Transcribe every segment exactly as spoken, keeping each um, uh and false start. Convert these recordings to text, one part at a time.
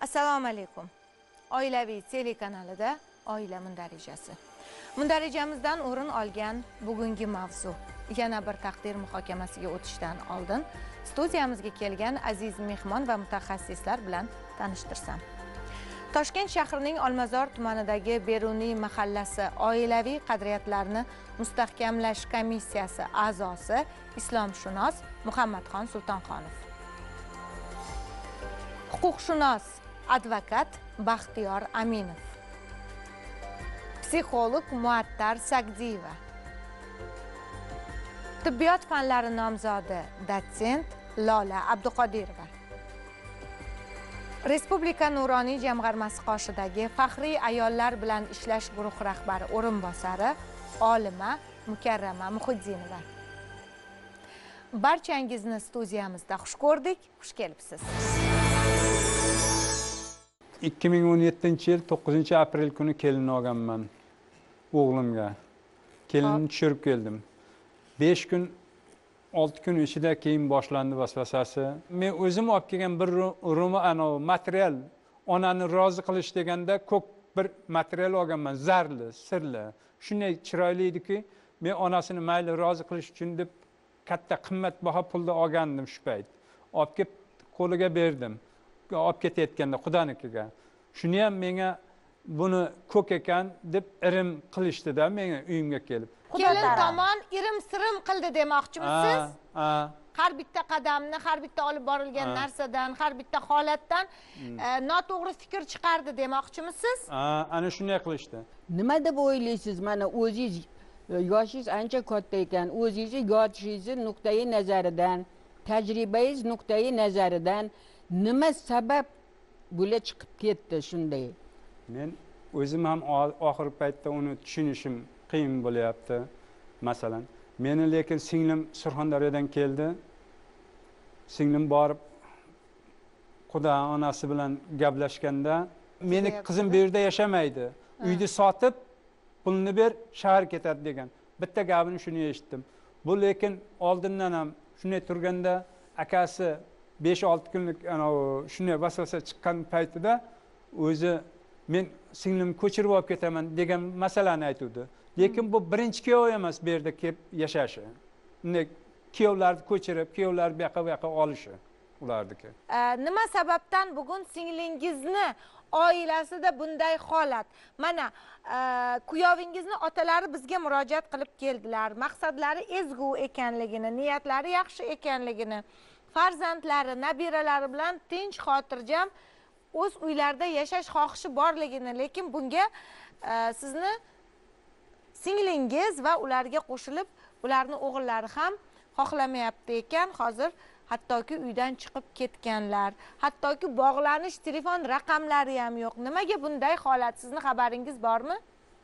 Assalomu alaykum. Oilaviy telekanalida Oila mundarijasi. Mundarijamizdan o'rin olgan bugungi mavzu yana bir taqdir muhokamasiga o'tishdan oldin studiyamizga kelgan aziz mehmon va mutaxassislar bilan tanishtirsam. Toshkent shahrining Olmazor tumanidagi Beruniy mahallasi oilaviy qadriyatlarni mustahkamlash komissiyasi a'zosi islomshunos Muhammadxon Sultonxonov. Huquqshunos advokat Baxtiyor Aminov. Psixolog Muattar Sagdiyeva. Tibbiyot fanlari nomzodi dotsent Lola Abduqodirova. Respublika Nuroniy jamg'armasi qoshidagi faxriy ayollar bilan ishlash guruhi rahbari o'rinbosari olima Mukarrama Muhiddinova. Barchangizni studiyamizda xush ko'rdik, xush kelibsiz. ikki ming o'n yettinchi yil to'qqizinchi aprel kuni kelin olganman o'g'limga. Kelinni tushirib keldim. besh kun, olti kun ichida keyin boshlandi vasvasasi. Men o'zim olib kelgan bir roma ana material, onani rozi qilish deganda ko'k bir material olganman, zarli, sirli. Shunday chiroyli ediki, men onasini mayli rozi qilish uchun deb katta qimmatbaho pulda olgandim shu payt. Olib kelib qo'liga berdim. Olib ketayotganda Xudonikiga. Shuni ham menga buni ko'k ekan deb irim qilishdi-da menga uyimga kelib. Kelin tomon irim sirim qildi demoqchimisiz? Ha, har bitta qadamni, har bitta olib borilgan narsadan, har bitta holatdan noto'g'ri fikr chiqardi demoqchimisiz? Ha, ana shunday qilishdi. Nima deb o'ylaysiz? Mana o'zingiz yoshingiz ancha katta ekan, o'zingiz yotishingiz nuqtai nazaridan, tajribangiz nuqtai nazaridan nima sabab bo'la chiqib ketdi shunday? Men o'zim ham oxir paytda uni tushunishim qiyin bo'lyapti. Masalan, meni lekin singlim Surxondaryodan keldi. Singlim borib Xudo onasi bilan gaplashganda, meni qizim bu yerda yashamaydi. Uyni sotib, pulni ber, shahar ketadi degan. Bitta gapini shuni eshitdim. Bu lekin oldindan ham shunday turganda akasi besh olti kunlik ana shunday vasvasa chiqqan paytida o'zi men singlimni ko'chirib olib ketaman degan masalani aytdi. Lekin bu birinchi kuyov emas bu yerda kelib yashashi. Bunday kuyovlarni ko'chirib, kuyovlar bu yoqqa bu yoqqa olishi ularniki. Nima sababdan bugun singlingizni oilasida bunday holat? Mana kuyovingizni otalari bizga murojaat qilib keldilar. Maqsadlari ezgu ekanligini, niyatlari yaxshi ekanligini, farzandlari, nabiralari bilan tinch xotirjam o'z uylarida yashash xohishi borligini, lekin bunga sizni singlingiz va ularga qo'shilib ularning o'g'illari ham xohlamayapti ekan. Hozir hattoki uydan chiqib ketganlar, hattoki bog'lanish telefon raqamlari ham yo'q. Nimaga bunday holat? Sizni xabaringiz bormi?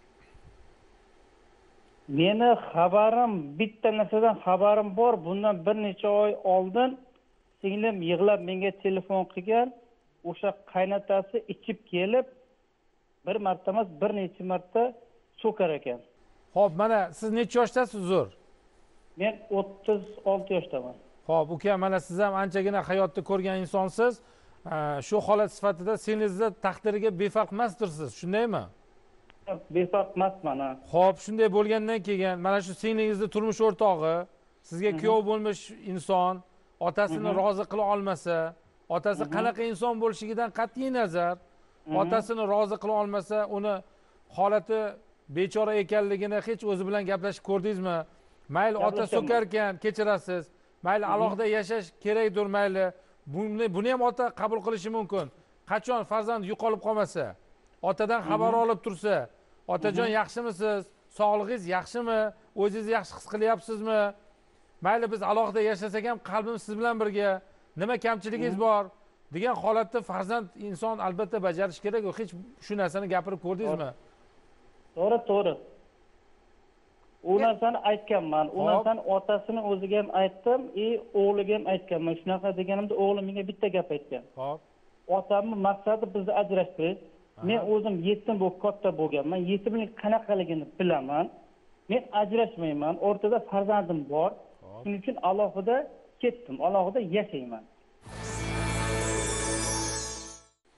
Meni xabarim, bitta narsadan xabarim bor. Bundan bir necha oy oldin singlim yig'lab menga telefon qilgan. O'sha qaynotasi ichib kelib bir marta emas, bir necha marta so'kar ekan. Xo'p, mana siz necha yoshdasiz uzr? Men o'ttiz olti yoshdaman. Xo'p, uka, mana siz ham anchagina hayotni ko'rgan insonsiz. Shu holat sifatida singlingizni taqdiriga befarq emasdirsiz, shundaymi? Befarq emasman. Xo'p, shunday bo'lgandan keyin mana shu singlingizni turmush o'rtog'i sizga kuyov bo'lmish inson otasini rozi qila olmasa, otasi qanaqa inson bo'lishigidan qat'iy nazar, otasini rozi qila olmasa, uni holati bechora ekanligini hech o'zi bilan gaplashib ko'rdingizmi? Mayli ota so'kar ekan, kechirasiz. Mayli alohida yashash kerakdir, mayli. Buni buni ham ota qabul qilishi mumkin. Qachon farzand yo'qolib qolmasa, otadan xabar olib tursa, otajon yaxshimisiz? Sog'lig'ingiz yaxshimi? O'zingiz yaxshi his qilyapsizmi? Mayli biz alohida yashasak ham qalbimiz siz bilan birga. Nima kamchiligingiz bor degan holatda farzand inson albatta bajarish kerak. Hech shu narsani gapirib ko'rdingizmi? To'g'ri, to'g'ri. U narsani aytganman. U narsani otasini o'ziga ham aytdim, e o'g'liga ham aytganman. Shunaqa deganimda o'g'lim menga bitta gap aytgan. Xo'p. Otamning maqsadi bizni ajrashtirish. Men o'zim yetim bo'lib katta bo'lganman. Yetimlik qanaqaligini bilaman. Men ajrashmayman. O'rtada farzandim bor. Shuning uchun alohida ketdim, alohida yashayman.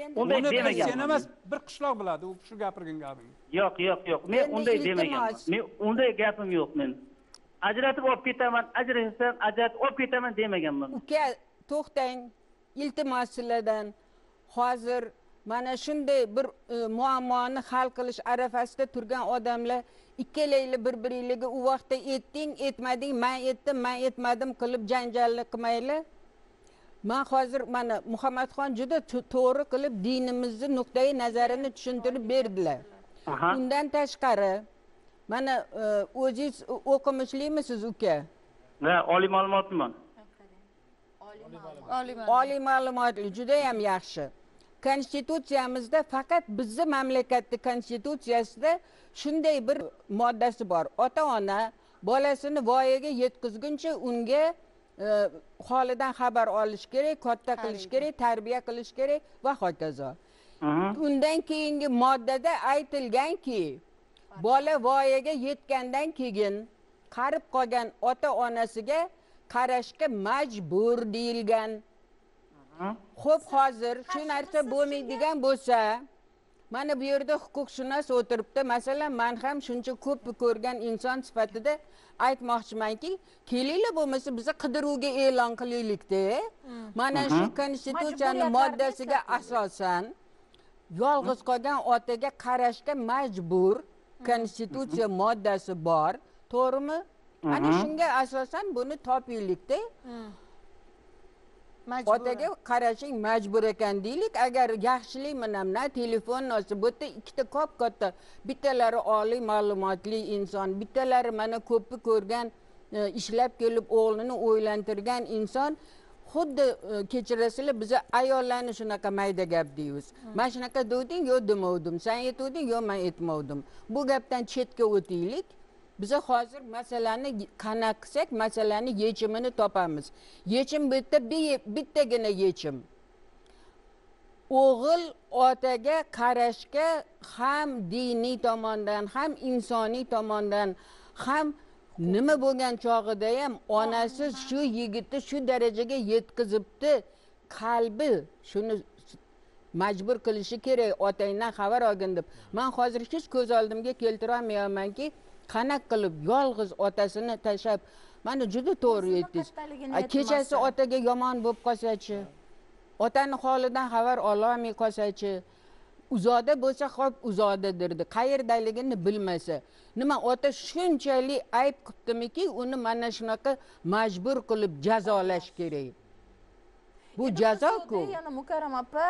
unday Uni biz demaganman. sen emas, bir qishloq biladi, u shu gapirgan gaping. Yo'q, yo'q, yo'q. Men Endi unday iltimos. demaganman. Men unday gapim yo'q men. Ajratib olib ketaman, ajratsam ajratib olib ketaman demaganman. Uka, to'xtang. Iltimos sizlardan. Hozir mana shunday bir e, muammoni hal qilish arafasida turgan odamlar ikkalayli bir-biringizga u vaqtda etding, etmading, men etdim, men etmadim qilib janjalli qilmaylar. Men hozir mana Muhammadxon juda to'g'ri qilib dinimizni nuqtai nazarini tushuntirib berdilar. Aha. Undan tashqari mana e, o'zingiz o'qimishlisiz uka? Va oliy ma'lumotman. Oliy ma'lumotli juda ham yaxshi. Konstitutsiyamizda faqat bizning mamlakatning konstitutsiyasida shunday bir moddasi bor. Ota-ona bolasini voyaga yetkazguncha unga e, holidan xabar olish kerak, katta qilish kerak, tarbiya qilish kerak va hokazo. Undan keyingi moddada aytilganki, bola voyaga yetgandan keyin qarib qolgan ota-onasiga qarashga majbur deyilgan. Xo'p, hozir shu narsa bo'lmaydigan bo'lsa, mana bu yerda huquqshunos o'tiribdi. Masalan, men ham shuncha ko'p ko'rgan inson sifatida aytmoqchimanki, kelinglar bo'lmasa bizni qidiruvga e'lon qilaylik-da. Mana shu konstitutsiyaning moddasiga asosan yolg'iz qolgan otaga qarashga majbur konstitutsiya moddasi bor, to'g'rimi? Ana shunga asosan buni topaylik-da. Otaga qarashing majbur ekan deylik. Agar yaxshilik bilan telefon olsa, bu yerda ikkita kop katta, bittalari oliy ma'lumotli inson, bittalari mana ko'pni ko'rgan, ishlab kelib o'g'lini o'ylantirgan inson. Xuddi kechirasizlar, biz ayollarni shunaqa mayda gap deymiz. Men shunaqa deding, yo'q demovdim. Sen aytding, yo'q men aytmovdim. Bu gapdan chetga o'taylik. Biz hozir masalani qanaqa qilsak, masalani yechimini topamiz. Yechim bitta bittagina yechim. O'g'il otaga qarashga ham diniy tomondan, ham insoniy tomondan, ham nima bo'lgan chog'ida ham onasi shu yigitni shu darajaga yetkazibdi, qalbi shuni majbur qilishi kerak, otangdan xabar olgin deb. Men hozir hech ko'z oldimga keltira olmayapmanki, qanaqa qilib yolg'iz otasini tashlab, mana juda to'g'ri aytdingiz. Kechasi otaga yomon bo'lib qolsa-chi, otani holidan xabar ololmay qolsa-chi, uzoqda bo'lsa xo'p uzoqdadirdi, qayerdaligini bilmasa, nima ota shunchalik ayb qilibdimiki, uni mana shunaqa majbur qilib jazolash kerak. Bu jazo-ku. Yana Mukarram opa,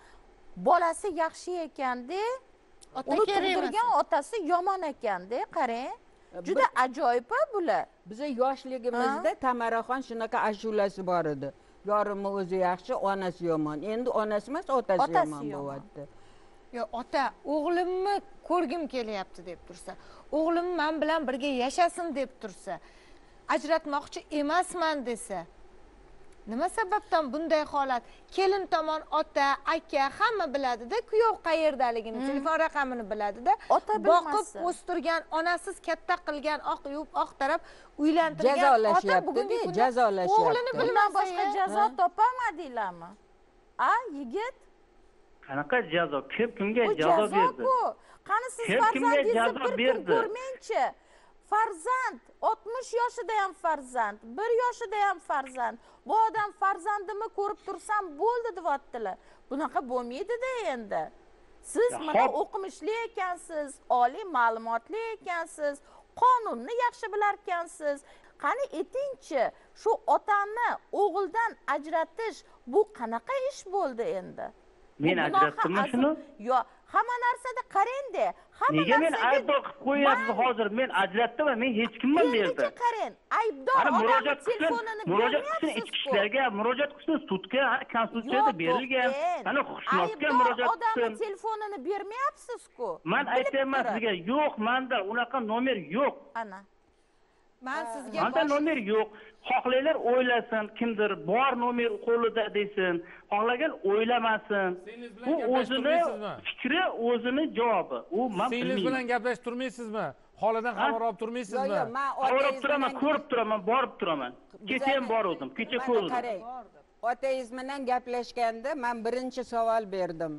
bolasi yaxshi ekanda, uni tug'dirgan otasi yomon ekanda, qarang. Juda ajoyib-a bular. Biza yoshligimizda Tamaraxon shunaqa ashulasi bor edi. Yorimni o'zi yaxshi, onasi yomon. Endi onasi emas, otasi yomon bo'lyapti. Yo, ota, o'g'limni ko'rgim kelyapti deb tursa, o'g'lim men bilan birga yashasin deb tursa, ajratmoqchi emasman desa, nima sababdan bunday holat? Kelin tomon ota, aka hamma biladi-da, kuyov qayerdaligini, telefon raqamini biladi-da. Ota bilmasa, boqib o'stirgan, onasiz katta qilgan, oq yuvib, oq taraf uylantirgan ota bugungi kunda jazolashyapti. o'g'lini bilmasa boshqa jazo topamadinglarmi? A, yigit? Qanaqa jazo? Kim kimga jazo berdi? Qani siz Kim kimga jazo farzandingizni bir kun berdi? ko'rmangchi. Farzand, oltmish yoshida ham farzand, bir yoshida ham farzand. Bu odam farzandimni ko'rib tursam bo'ldi deyaptilar. Bunaqa bo'lmaydi-da endi. Siz Ya, mana hop. o'qimishli ekansiz, oliy ma'lumotli ekansiz, qonunni yaxshi bilar ekansiz. Qani aytingchi, shu otani o'g'ildan ajratish bu qanaqa ish bo'ldi endi? Men ajratdimmi shuni? Yo, hamma narsada qarang-da. Hamma Nega men narsaga aybdor qilib qo'yapsiz hozir? Men ajratdim va men hech kimman bu yerda. Endi qarang, aybdor Ana odamning murojaat qilsin, telefonini murojaat qilsin ichki bermayapsiz-ku. ishlarga, murojaat qilsin sudga, konstitutsiyada berilgan. Ana huquqshunosga murojaat Aybdor odamning qilsin. telefonini bermayapsiz-ku. Men aytayapman sizga, yo'q, menda unaqa nomer yo'q. Ana. Men sizga Menda nomer yo'q. Xohlaylar o'ylasin, kimdir bor nomer qo'lida desin, xohlagan o'ylamasin. Singlingiz Bu bilan o'zini gaplashib fikri, o'zini javobi. U men Singlingiz bilmayman. bilan gaplashib turmaysizmi? Holidan xabar olib turmaysizmi? Yo'q, men Ko'rib turaman, ko'rib turaman, borib turaman. Kecha ham bordim, kecha ko'rdim. Otangiz bilan gaplashganda men birinchi savol berdim.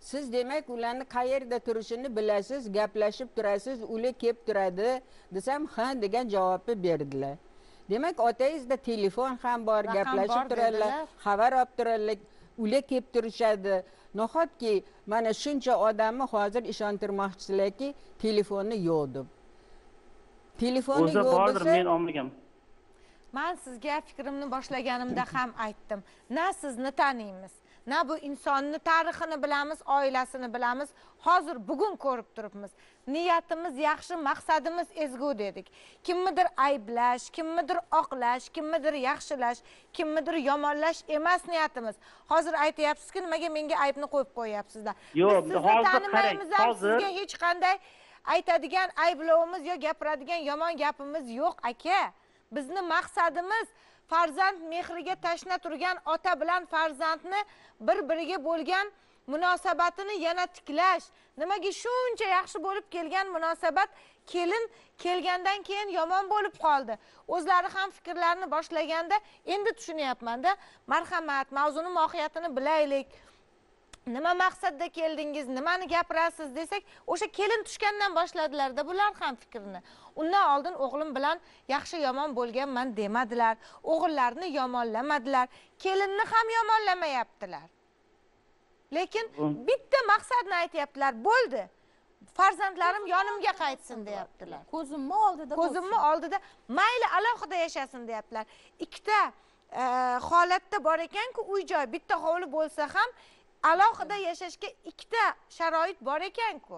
siz demak ularni qayerda turishini bilasiz, gaplashib turasiz, ular kelib turadi desam, ha degan javobni berdilar. Demak, otangizda telefon ham bor, Raqam gaplashib bor turadilar, dedilar. xabar olib turadilar, ular kelib turishadi. Nahotki mana shuncha odamni hozir ishontirmoqchilarki, telefonni yo'q deb. Telefonni o'zi yo'q bordir, desa, men olmagan. Men sizga fikrimni boshlaganimda ham aytdim. Na sizni taniymiz, na bu insonni tarixini bilamiz, oilasini bilamiz. Hozir bugun ko'rib turibmiz. Niyatimiz yaxshi, maqsadimiz ezgu dedik. Kimnidir ayblash, kimnidir oqlash, kimnidir yaxshilash, kimnidir yomonlash emas niyatimiz. Hozir aytyapsiz-ki, nimaga menga aybni qo'yib qo'yapsizlar? Yo'q, Biz sizni hozir tanimaymiz, qarang, ham hozir- sizga hech qanday aytadigan ayblovimiz yo gapiradigan yomon gapimiz yo'q, aka. Bizni maqsadimiz farzand mehriga tashna turgan ota bilan farzandni bir-biriga bo'lgan munosabatini yana tiklash. Nimaga shuncha yaxshi bo'lib kelgan munosabat kelin kelgandan keyin yomon bo'lib qoldi. O'zlari ham fikrlarini boshlaganda endi tushunyapman-da. Marhamat, mavzuni mohiyatini bilaylik. Nima maqsadda keldingiz, nimani gapirasiz desak, o'sha kelin tushgandan boshladilar-da bular ham fikrni. Undan oldin o'g'lim bilan yaxshi yomon bo'lganman demadilar. O'g'illarini yomonlamadilar, kelinni ham yomonlamayaptilar. Lekin bitta maqsadni aytayaptilar, bo'ldi. Farzandlarim yonimga qaytsin deyaptilar. Ko'zimni oldida Ko'zimni oldida mayli alohida yashasin deyaptilar. Ikkita e, holatda bor ekan-ku, uy-joy bitta hovli bo'lsa ham alohida yashashga ikkita sharoit bor ekan-ku.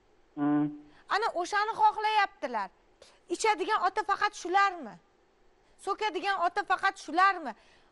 Ana o'shani xohlayaptilar. Ichadigan ota faqat shularmi? So'kadigan ota faqat shularmi?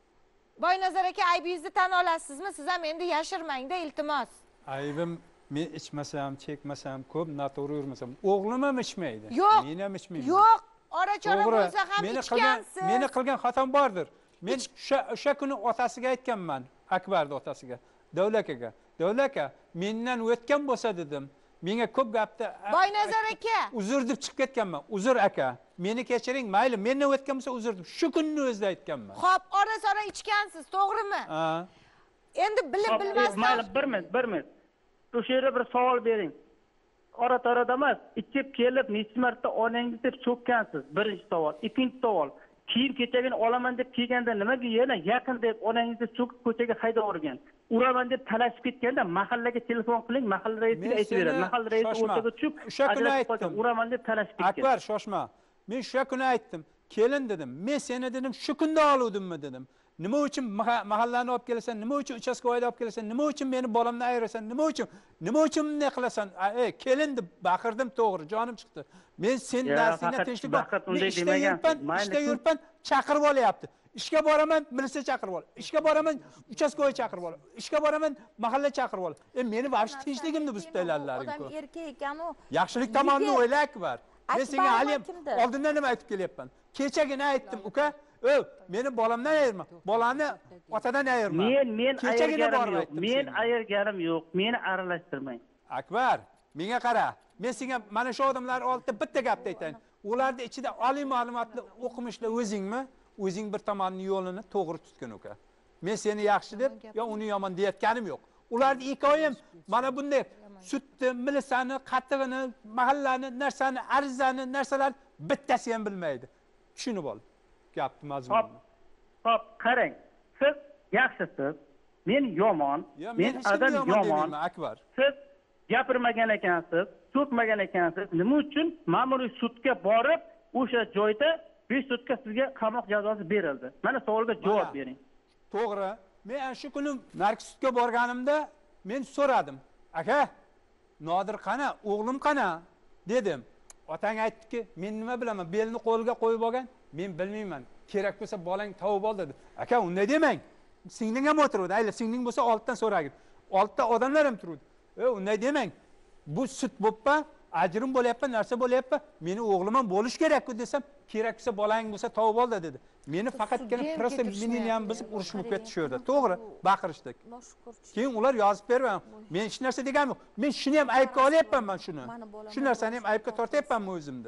Boynazar aka, aybingizni tan olasizmi? Siz ham endi yashirmang-da, iltimos. Aybim men ichmasam, chekmasam, ko'p noto'g'ri yurmasam, o'g'lim ham ichmaydi. Yo'q. Men ham ichmayman. Yo'q, ora-chora To'g'ri, bo'lsa ham meni qilgan, ichgansiz. meni qilgan xatom bordir. Men o'sha o'sha kuni otasiga aytganman, Akbarning otasiga, Davlat akaga. Davlat aka, mendan o'tgan bo'lsa dedim. Menga ko'p gapni Boynazar aka. uzr deb chiqib ketganman. Uzr aka, meni kechiring, mayli, mendan o'tgan bo'lsa uzr deb shu kunni o'zida aytganman. Xo'p, ora-chora ichgansiz, to'g'rimi? Ha. Endi bilib bilmasdan mayli, bir minut, bir minut. O'sha yerda bir savol bering. Ora-torada emas, ichib kelib necha marta onangiz deb cho'kkansiz? Birinchi savol. Ikkinchi savol. Kiyim kechagini olaman deb kelganda nimaga yana yaqin deb onangizni cho'kib ko'chaga haydab yuborgan? Uraman deb talashib ketganda mahallaga telefon qiling, mahalla raisiga aytib beradi. Mahalla raisi o'rtaga tushib, o'sha kuni aytdim. Uraman deb talashib ketgan. Akbar, shoshma. Men o'sha kuni aytdim. Kelin dedim. Men seni dedim, shu kunda oluvdimmi dedim. Nima uchun mahallani olib kelasan? Nima uchun uchastkovoyda olib kelasan? Nima uchun meni bolamdan ayirasan? Nima uchun? Nima uchun bunday qilasan? Ey, kelin deb baqirdim, to'g'ri, jonim chiqdi. Men sen darsingdan tinchlik bor. Men ishda yurpan, ishda yurpan chaqirib olyapti. Ishga boraman, militsiya chaqirib ol. Ishga boraman, uchastkovoy chaqirib ol. Ishga boraman, mahalla chaqirib ol. E meni vaqt tinchligimni buzib odam erkak ekan-u. Yaxshilik tomonini o'yla, Akbar. Men senga hali oldindan nima aytib kelyapman? Kechagina aytdim, uka, "Ey, meni bolamdan ayirma. Bolani otadan ayirma." Men men Kechagina ayirganim borib yo'q. aytdim. Men ayirganim yo'q. Meni aralashtirmang. Akbar, menga qara. Men senga mana shu odamlar oldida bitta gapni aytayin. Ularda ichida oliy ma'lumotli o'qimishlar o'zingmi? O'zing bir tomonning yo'lini to'g'ri tutgan uka. Men seni yaxshi deb yo uni yomon deyotganim yo'q. Ularning ikkovim mana bunday sutni, milisani, qattig'ini, mahallani, narsani, arizani, narsalar bittasi ham bilmaydi. Tushunib ol. Gapni mazmunini. Hop, qarang. Siz yaxshisiz. Men yomon. Men adam yomon. Akbar. Siz gapirmagan ekansiz, so'kmagan ekansiz. Nima uchun ma'muriy sudga borib, o'sha joyda besh sutka sizga qamoq jazosi berildi? Mana savolga javob bering. To'g'ri. Men ana shu kuni nark sudga borganimda men so'radim. Aka, Nodir qana, o'g'lim qana dedim. Otang aytdiki, men nima bilaman, belni qo'lga qo'yib olgan. Men bilmayman. Kerak bo'lsa bolang tavib ol dedi. Aka, unday demang. Singling ham o'tirdi. Ayla, singling bo'lsa oltdan so'ragin. Oltda odamlar ham turdi. E, unday demang. Bu sut bo'ppa, ajrim bo'lyapti, narsa bo'lyapti. Meni o'g'lim ham bo'lish kerak-ku desam, kerak bo'lsa bolang bo'lsa tavib ol dedi. Meni faqatgina prosta meni ham bizib urushib ketishdi. To'g'ri, baqirishdik. Keyin ular yozib bergan. Men hech narsa deganim yo'q. Men shuni ham aybga olyapman men shuni. Shu narsani ham aybga tortyapmanmi o'zimda?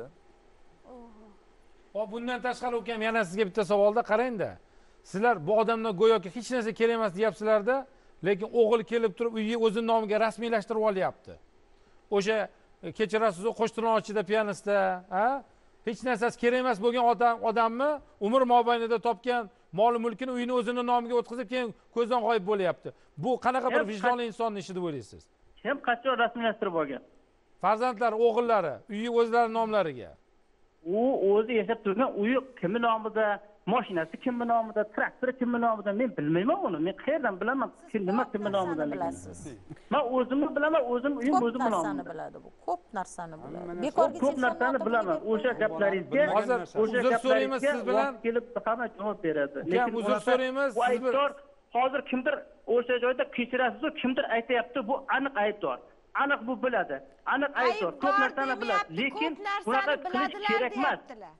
Hop, bundan tashqari ukam yana sizga bitta savolda qarang-da. Sizlar bu odamdan go'yoki hech narsa kerak emas deyapsizlar-da, lekin o'g'il kelib turib uyga o'zini nomiga rasmiylashtirib olyapti. O'sha kechirasiz, qo'shtirnochida, pianistda, ha? Hech narsasi kerak emas bo'lgan odam odamni umr mobaynida topgan mol mulkini uyini o'zini nomiga o'tkazib, keyin ko'zdan g'oyib bo'lyapti. Bu qanaqa bir vijdonli insonning ishi deb o'ylaysiz? Kim qachon rasmiylashtirib olgan? Farzandlari, o'g'illari, uyi o'zlari nomlariga. U o'zi yashab turgan uyi kimning nomida, mashinasi kimning nomida, traktori kimning nomida, men bilmayman uni. Men qayerdan bilaman kim nima kimning nomida bilasiz. Men o'zimni bilaman, o'zim uyim o'zim Ko'p nomida. narsani biladi bu. Ko'p narsani biladi. Bekorga ko'p narsani bilaman. O'sha gaplaringizga, Hozir o'sha uzr so'raymiz siz bilan. kelib hamma javob beradi. Lekin uzr so'raymiz siz bilan. Hozir kimdir o'sha joyda kechirasiz, kimdir aytayapti, bu aniq aybdor. Aniq bu biladi. Aniq aybdor. Ko'p narsani biladi. Lekin bunaqa qilish kerak emas.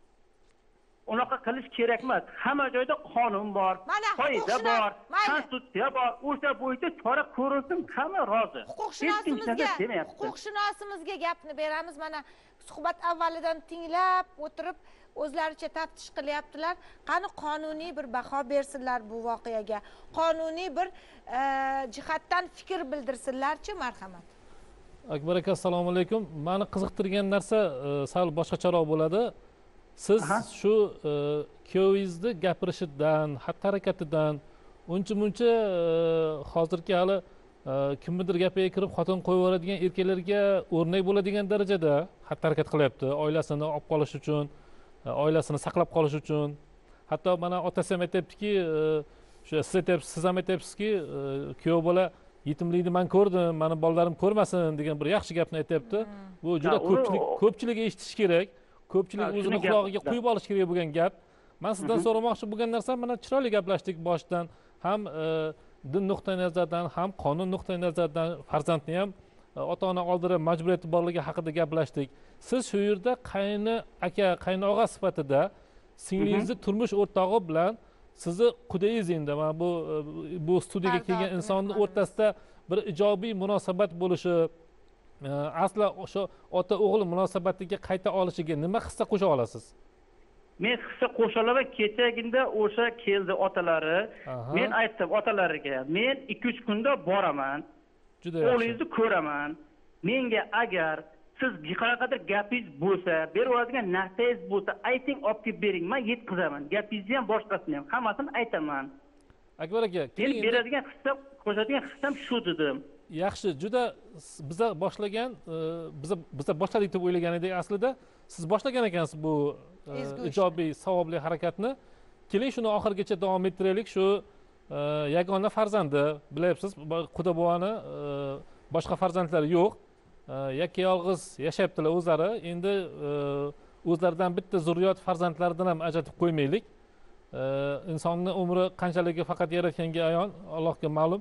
Unaqa qilish kerak emas. Hamma joyda qonun bor, qoida bor, konstitutsiya bor. O'sha bo'yicha chora ko'rilsin, hamma rozi. Huquqshunosimizga, huquqshunosimizga gapni beramiz. Mana suhbat avvalidan tinglab o'tirib, o'zlaricha taftish qilyaptilar. Qani qonuniy bir baho bersinlar bu voqeaga. Qonuniy bir jihatdan fikr bildirsinlar-chi, marhamat. Akbar aka, assalomu alaykum. Meni qiziqtirgan narsa sal boshqacharoq bo'ladi. Siz shu kuyovingizni gapirishidan, xatti-harakatidan, uncha-muncha hozirgi hali kimnidir gapiga kirib xotin qo'yib yuboradigan erkaklarga o'rnak bo'ladigan darajada xatti-harakat qilyapti, oilasini olib qolish uchun, oilasini saqlab qolish uchun. Hatto mana otasi ham aytayaptiki, o'sha siz aytyapsiz, siz ham aytyapsizki, kuyov bola yetimlikni men ko'rdim, meni bolalarim ko'rmasin degan bir yaxshi gapni aytayapti. Bu juda ko'pchilik ko'pchilik eshitishi kerak. Ko'pchilik o'zini quloqiga quyib olish kerak bo'lgan gap. Men sizdan so'ramoqchi bo'lgan narsam, mana chiroyli gaplashdik boshidan, ham din nuqtai nazaridan, ham qonun nuqtai nazaridan farzandni ham ota-ona oldida majburiyati borligi haqida gaplashdik. Siz shu yerda qayni aka, qayni og'a sifatida singlingizni turmush o'rtog'i bilan sizni qudayingiz, endi mana bu bu studiyaga kelgan insonni o'rtasida bir ijobiy munosabat bo'lishi, asla o'sha ota o'g'il munosabatiga qayta olishiga nima hissa qo'sha olasiz? Men hissa qo'sha olaman. Kechaginda o'sha keldi otalari. Men aytdim otalariga, men ikki uch kunda boraman. Juda yaxshi. O'g'lingizni ko'raman. Menga agar siz qanaqadir gapingiz bo'lsa, beradigan narsangiz bo'lsa, ayting, olib kelib bering. Men yetkazaman. Gapingizni ham, boshqasini ham, hammasini aytaman. Akbar aka, men beradigan hissa, qo'shadigan hissam shu dedim. Yaxshi, juda biza boshlagan, biza biza boshladik deb o'ylagan edik aslida. Siz boshlagan ekansiz bu ijobiy, savobli harakatni. Keling shuni oxirigacha davom ettiraylik. Shu yagona farzandi, bilyapsiz, quda buvani boshqa farzandlari yo'q. Yakka yolg'iz yashayaptilar o'zlari. Endi o'zlaridan bitta zurriyot farzandlaridan ham ajratib qo'ymaylik. Insonning umri qanchaligi faqat Yaratganga ayon, Allohga ma'lum.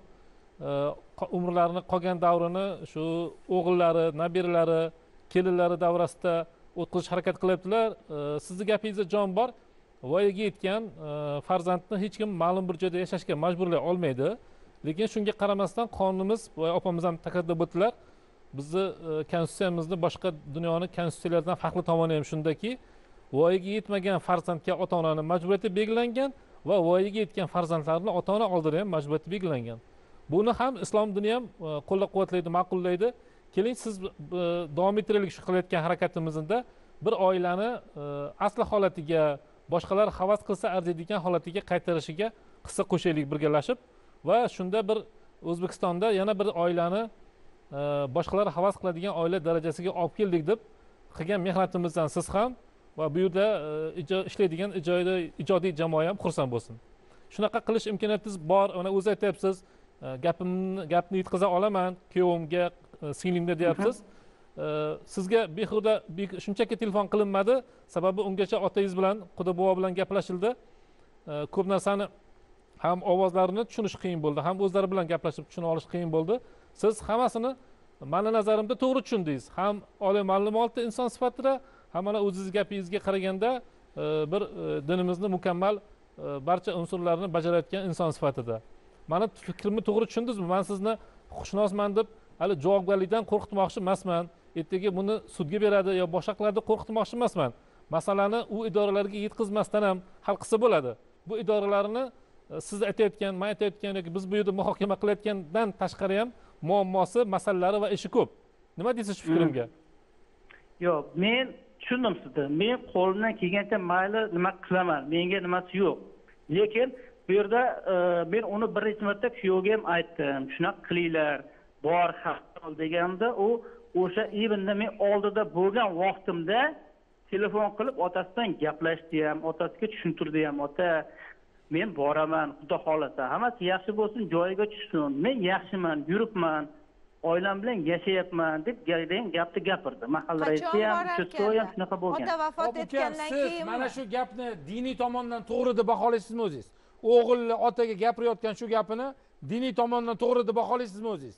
Umrlarini qolgan davrini shu o'g'illari, nabiralari, kelinlari davrasida o'tkazish harakat qilyaptilar. Sizni gapingizda jon bor. Voyaga yetgan farzandni hech kim ma'lum bir joyda yashashga majburlay olmaydi. Lekin shunga qaramasdan qonunimiz va opamiz ham ta'kidlab o'tdilar. Bizni konstitutsiyamizni boshqa dunyoning konstitutsiyalaridan farqli tomoni ham shundaki, voyaga yetmagan farzandga ota-onani majburiyati belgilangan va voyaga yetgan farzandlarni ota-ona oldida ham majburiyati belgilangan. Buni ham islom dini ham qo'llab-quvvatlaydi, ma'qullaydi. Keling, siz davom ettiraylik shu qilayotgan harakatimizda bir oilani asli holatiga, boshqalar havas qilsa arziydigan holatiga qaytarishiga hissa qo'shaylik birgalashib va shunda bir O'zbekistonda yana bir oilani boshqalar havas qiladigan oila darajasiga olib keldik deb qilgan mehnatimizdan siz ham va bu yerda ishlaydigan ijodiy jamoa ham xursand bo'lsin. Shunaqa qilish imkoniyatingiz bor. Mana o'zi aytyapsiz, gapimni gapni yetkaza olaman kuyovimga, singlimga deyapsiz. Sizga behuda shunchaki telefon qilinmadi, sababi ungacha otangiz bilan, quda bobo bilan gaplashildi. Ko'p narsani ham ovozlarini tushunish qiyin bo'ldi, ham o'zlari bilan gaplashib tushuna olish qiyin bo'ldi. Siz hammasini meni nazarimda to'g'ri tushundingiz. Ham oliy ma'lumotli inson sifatida, ham mana o'zingiz gapingizga qaraganda bir dinimizni mukammal barcha unsurlarini bajarayotgan inson sifatida. Meni fikrimni to'g'ri tushundingizmi? Men sizni huquqshunosman deb hali javobgarlikdan qo'rqitmoqchi emasman. Ertaga buni sudga beradi yo boshqa qiladi qo'rqitmoqchi emasman. Masalani u idoralarga yetkazmasdan ham hal qilsa bo'ladi. Bu idoralarni e, siz aytayotgan men aytayotgan yoki biz bu yerda muhokama qilayotgandan tashqari ham muammosi masalalari va ishi ko'p. Nima deysiz shu fikrimga? yo'q, men tushundim sizni. Men qo'limdan kelgancha mayli nima qilaman, menga nimasi yo'q. Lekin bu yerda e, men uni bir necha marta kuyovga ham aytdim, shunaqa qilinglar, bor haqol deganimda u o'sha evinda men oldida bo'lgan vaqtimda telefon qilib otasidan gaplashdi ham, otasiga tushuntirdi ham, ota men boraman, xudo xolasa hammasi yaxshi bo'lsin, joyiga tushsin. Men yaxshiman, yuribman, oilam bilan yashayapman deb degan gapni gapirdi. Mahalla raisi ham, uchastkavoy ham shunaqa bo'lgan. ota vafot Hop, uka, etgandan siz keyin mana shu gapni diniy tomondan to'g'ri deb baholaysizmi o'zingiz? O'g'ilni otaga gapirayotgan shu gapini diniy tomondan to'g'ri deb baholaysizmi o'zingiz?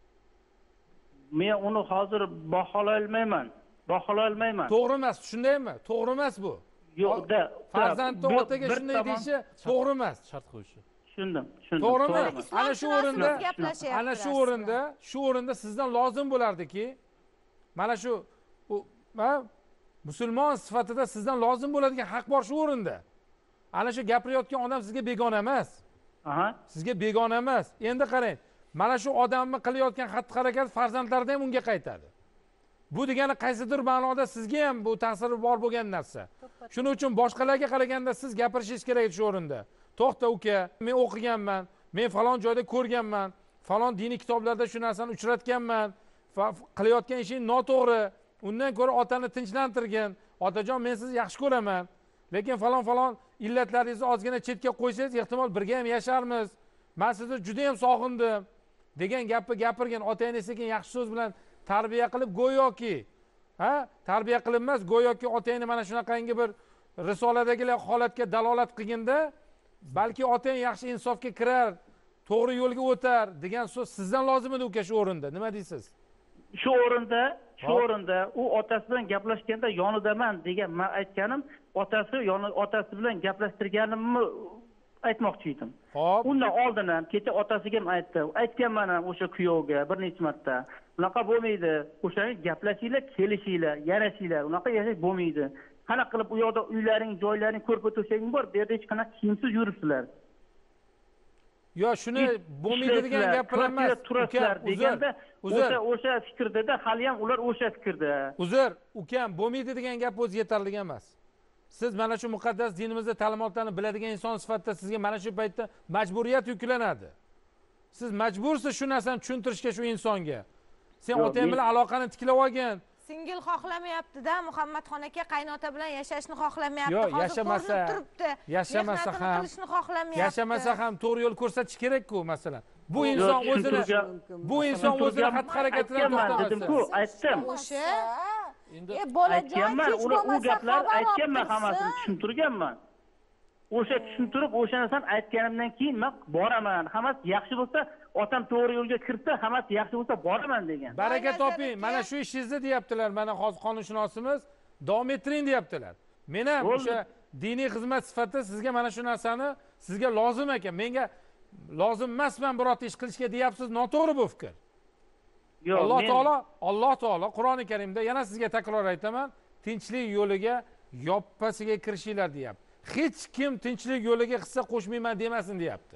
Men uni hozir baholay olmayman. Baholay olmayman. To'g'ri emas, shundaymi? To'g'ri emas bu. Yo'qda. Farzandni otaga shunday deyishi to'g'ri emas. Shart qo'yishi. Tushundim, tushundim. To'g'rimi? Ana shu o'rinda, gaplashyapti ana shu aslida. o'rinda, shu o'rinda sizdan lozim bo'lardiki, mana shu u- ha, musulmon sifatida sizdan lozim bo'ladigan haq bor shu o'rinda. Ana shu gapirayotgan odam sizga begona emas. Aha. Sizga begona emas. Endi qarang, mana shu odamni qilayotgan xatti-harakat farzandlaridan ham unga qaytadi. Bu degani qaysidir ma'noda sizga ham bu ta'siri bor bo'lgan narsa. Shuning uchun boshqalarga qaraganda siz gapirishingiz kerak shu o'rinda. To'xta uka, men o'qiganman, men falon joyda ko'rganman, falon diniy kitoblarda shu narsani uchratganman, fa- qilayotgan ishing noto'g'ri. Undan ko'ra otani tinchlantirgin. Otajon, men sizni yaxshi ko'raman, lekin falon falon illatlaringizni ozgina chetga qo'ysangiz, ehtimol birga ham yasharmiz. Men sizni juda ham sog'indim degan gapni gapirgan. Otangiz sekin yaxshi so'z bilan tarbiya qilib go'yoki, ha, tarbiya qilib emas, go'yoki otangni mana shunaqangi bir risoladagilar holatga dalolat qilganda, balki otang yaxshi insofga kirar, to'g'ri yo'lga o'tar degan so'z sizdan lozim edi uka shu o'rinda. Nima deysiz? Shu o'rinda, shu o'rinda u otasi bilan gaplashganda yonidaman degan men aytganim, otasi yoni otasi bilan gaplashtirganimni aytmoqchi edim. Xo'p. Undan oldin ham kecha otasiga ham aytdim. Aytganman ham o'sha kuyovga bir necha marta. Unaqa bo'lmaydi. O'shani gaplashinglar, kelishinglar, yarashinglar. Unaqa yashash bo'lmaydi. Qanaqa qilib u yoqda uylaring, joylaring, ko'rpa to'shaging bor, bu yerda hech qanaqa kiyimsiz yuribsizlar. Yo, shuni bo'lmaydi degan gap bilan emas. turasizlar deganda uzr, o'sha o'sha fikrda hali ham ular o'sha fikrda. uzr, ukam, bo'lmaydi degan gap o'zi yetarli emas. Siz mana shu muqaddas dinimizda ta'limotlarni biladigan inson sifatida sizga mana shu paytda majburiyat yuklanadi. Siz majbursiz shu narsani tushuntirishga shu insonga. Sen Yo'q, otang men- bilan aloqani tiklab olgin. Singil xohlamayapti-da, Muhammadxon aka qaynota bilan yashashni xohlamayapti. Yo'q, Hozir yashamasa- ko'rinib turibdi. yashamasa Mehnatini ham- qilishni xohlamayapti. Yashamasa ham to'g'ri yo'l ko'rsatish kerak-ku, masalan. Bu Yo'q, inson o'zini tushuntirgan- bu inson o'zini tushuntirgan- xatti-harakatidan aytganman to'xtamasa. dedim-ku, aytdim. O'sha Endi E bolajon Aytganman, kech uni u bo'lmasa gaplarni xabar aytganman, olib hammasini tursin. tushuntirganman. O'sha tushuntirib, o'sha narsani aytganimdan keyin men boraman. Hammasi yaxshi bo'lsa, otam to'g'ri yo'lga kirsa, hammasi yaxshi bo'lsa boraman degan. Baraka Boy toping. nazarida- Mana shu ishingizni deyaptilar. Mana hozir qonunshunosimiz davom ettiring deyaptilar. Men ham Bo'ldi. o'sha diniy xizmat sifatida sizga mana shu narsani sizga lozim ekan. Menga lozim emasman birorta ish qilishga deyapsiz. Noto'g'ri bu fikr. Yo'q, Alloh men- taolo, Alloh taolo Qur'oni Karimda yana sizga takror aytaman, tinchlik yo'liga yoppasiga kirishinglar deyapti. Hech kim tinchlik yo'liga hissa qo'shmayman demasin deyapti.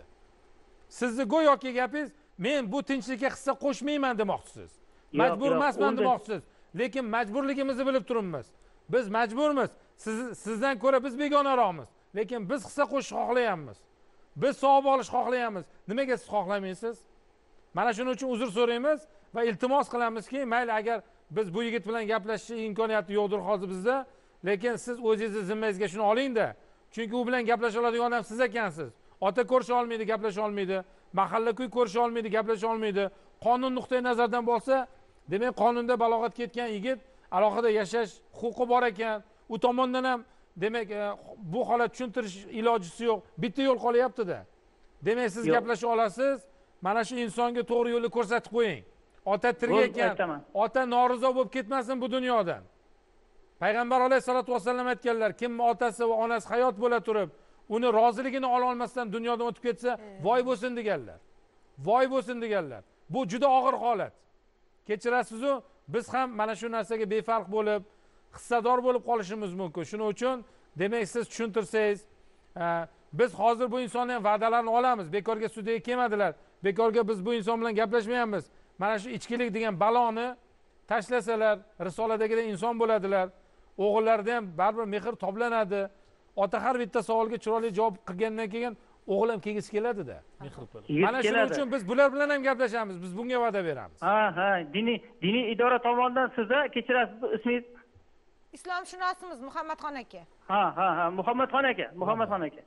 Sizni go'yoki gapingiz, men bu tinchlikka hissa qo'shmayman demoqchisiz. Yo'q, Majbur yo'q, emasman unda- demoqchisiz. Lekin majburligimizni bilib turibmiz. Biz majburmiz. Siz sizdan ko'ra biz begonaroqmiz. Lekin biz hissa qo'shish xohlayapmiz. Biz savob olish xohlayapmiz. Nimaga siz xohlamaysiz? Mana shuning uchun uzr so'raymiz va iltimos qilamizki, mayli agar biz bu yigit bilan gaplashish imkoniyati yo'qdir hozir bizda, lekin siz o'zingizni zimmangizga shuni oling-da. Chunki u bilan gaplasha oladigan odam siz ekansiz. Ota ko'risha olmaydi, gaplasha olmaydi. Mahalla kuy ko'risha olmaydi, gaplasha olmaydi. Qonun nuqtai nazaridan bo'lsa, demak qonunda balog'atga yetgan yigit alohida yashash huquqi bor ekan. U tomondan ham demak e, bu holat tushuntirish ilojisi yo'q. Bitta yo'l qolyapti-da. Demak siz Yo'q. gaplasha olasiz. Mana shu insonga to'g'ri yo'lni ko'rsatib qo'ying. Ota tirik Bo'ldi, ekan. aytaman. Ota norizo bo'lib ketmasin bu dunyodan. Payg'ambar alayhisolatu vasallam aytganlar, kim otasi va onasi hayot bo'la turib, uni roziligini ola olmasdan dunyodan o'tib ketsa, voy bo'lsin deganlar. Voy bo'lsin deganlar. Bu juda og'ir holat. Kechirasiz-ku, biz ham mana shu narsaga befarq bo'lib, hissador bo'lib qolishimiz mumkin. Shuning uchun demak siz tushuntirsangiz, biz hozir bu insonni ham va'dalarini olamiz, bekorga sudga kelmadilar, bekorga biz bu inson bilan gaplashmayapmiz. Mana shu ichkilik degan baloni tashlasalar, risoladagidek inson bo'ladilar. O'g'illarda ham baribir mehr toblanadi. Ota har bitta savolga chiroyli javob qilgandan keyin o'g'il ham kelgisi keladida. Mana shuning uchun biz bular bilan ham gaplashamiz, biz bunga va'da beramiz. Ha, ha, diniy diniy idora tomonidan sizni kechirasiz, ismingiz Islomshunosimiz Muhammadxon aka. Ha, ha, ha, Muhammadxon aka, Muhammadxon aka.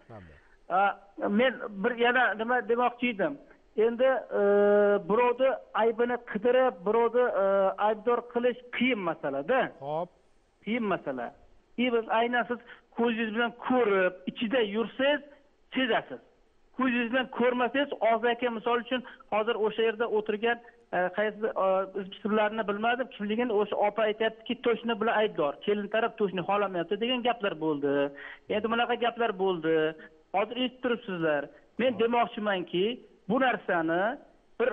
Men bir yana nima demoqchi edim. Endi birovni aybini qidirib, birovni aybdor qilish qiyin masala-da. Xo'p. Qiyin masala. Biz aynan siz ko'zingiz bilan ko'rib, ichida yursangiz, sezasiz. Ko'zingiz bilan ko'rmasangiz, Ozi aka misol uchun hozir o'sha yerda o'tirgan qaysi ismlarini bilmadim, kimligini o'sha opa aytayaptiki, to'shni bilan aybdor. Kelin taraf to'shni xohlamayapti degan gaplar bo'ldi. Endi bunaqa gaplar bo'ldi. Hozir eshitib turibsizlar. Men demoqchimanki, bu narsani bir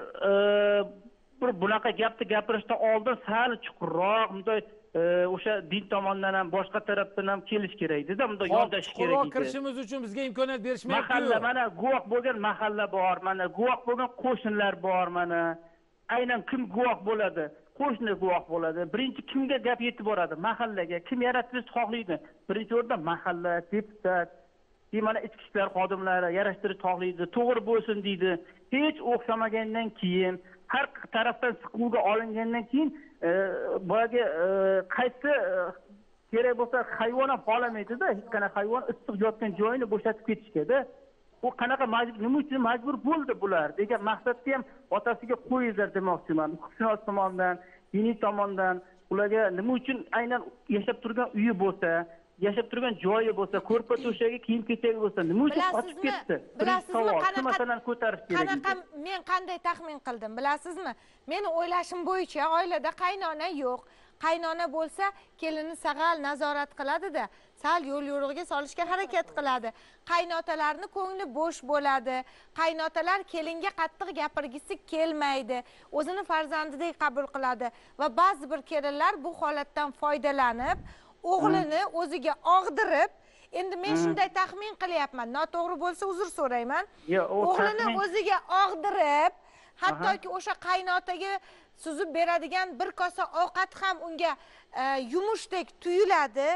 bir bunaqa gapni gapirishdan oldin sal chuqurroq, bunday o'sha din tomonidan ham boshqa tarafdan ham kelish kerak edi-da, bunday yondashish kerak edi. Kirishimiz uchun bizga imkoniyat berishmayapti. Mahalla, mana guvoh bo'lgan mahalla bor, mana guvoh bo'lgan qo'shnilar bor, mana. Aynan kim guvoh bo'ladi? Qo'shni guvoh bo'ladi. Birinchi kimga gap yetib boradi? Mahallaga. Kim yaratishni xohlaydi? Birinchi o'rinda mahalla, deputat, mana ichki ishlar xodimlari yarashtirish xohlaydi, to'g'ri bo'lsin deydi. Hech o'xshamagandan keyin, har tarafdan siquvga olingandan keyin boyagi qaysi kerak bo'lsa hayvon ham xohlamaydi-da, hech qanaqa hayvon issiq yotgan joyini bo'shatib ketishga-da. U qanaqa majbur, nima uchun majbur bo'ldi bular degan maqsadni ham otasiga qo'yinglar demoqchiman. Huquqshunos tomonidan, diniy tomondan ularga nima uchun aynan yashab turgan uyi bo'lsa, yashab turgan joyi bo'lsa, ko'rpa to'shagi, kiyim kechagi bo'lsa, nima uchun qochib ketdi? Bilasizmi, qanaqa masalani ko'tarish kerak? Qanaqa men qanday taxmin qildim, bilasizmi? Meni o'ylashim bo'yicha oilada qaynona yo'q. Qaynona bo'lsa, kelini sag'al nazorat qiladi-da, sal yo'l yo'rig'iga solishga harakat qiladi. Qaynotalarning ko'ngli bo'sh bo'ladi. Qaynotalar kelinga qattiq gapirgisi kelmaydi. O'zini farzandidek qabul qiladi va ba'zi bir kelinlar bu holatdan foydalanib, o'g'lini o'ziga og'dirib, endi men shunday taxmin qilyapman, noto'g'ri bo'lsa uzr so'rayman. O'g'lini o'ziga og'dirib, hattoki o'sha qaynotaga suzib beradigan bir kosa ovqat ham unga yumushdek tuyuladi.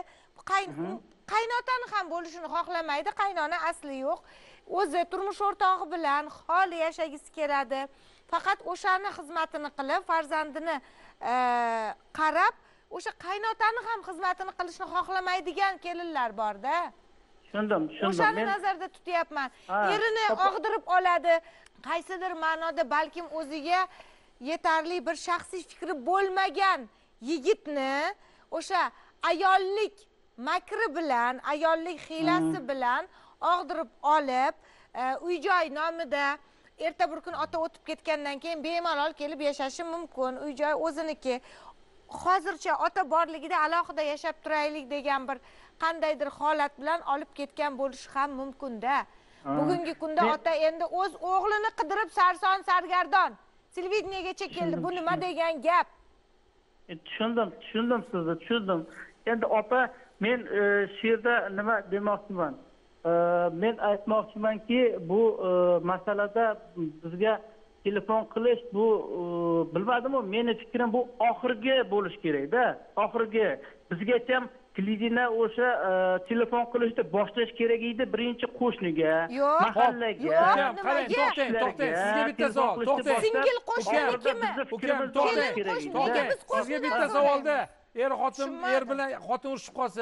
Qaynotani ham bo'lishini xohlamaydi, qaynona asli yo'q. O'zi turmush o'rtog'i bilan xoli yashagisi keladi. Faqat o'shani xizmatini qilib, farzandini qarab, o'sha qaynotani ham xizmatini qilishni xohlamaydigan kelinlar bor-da. Tushundim, tushundim. O'shani nazarda tutyapman. Erini og'dirib oladi. Qaysidir ma'noda balkim o'ziga yetarli bir shaxsiy fikri bo'lmagan yigitni o'sha ayollik makri bilan, ayollik hiylasi bilan og'dirib olib, uy-joy nomida erta bir kun ota o'tib ketgandan keyin bemalol kelib yashashi mumkin. Uy-joy o'ziniki. Hozircha ota borligida alohida yashab turaylik degan bir qandaydir holat bilan olib ketgan bo'lishi ham mumkin-da. Bugungi kunda ota endi o'z o'g'lini qidirib sarson sargardon televideniyagacha keldi. Bu nima degan gap? Tushundim, tushundim sizni, tushundim. Endi opa, men shu yerda nima demoqchiman? Men aytmoqchimanki, bu masalada bizga telefon qilish bu bilmadim-ku, meni fikrim bu oxirgi bo'lish kerak-da. Oxirgi bizga ham televizorda o'sha telefon qilishni boshlash kerak edi birinchi qo'shniga, mahallaga. Qarang, to'xtang, to'xtang. Sizga bitta savol, to'xtang. Singil qo'shnikimi? Ukam, to'xtang. To'xtang. Sizga bitta savolda, er xotin er bilan xotin urushib qolsa,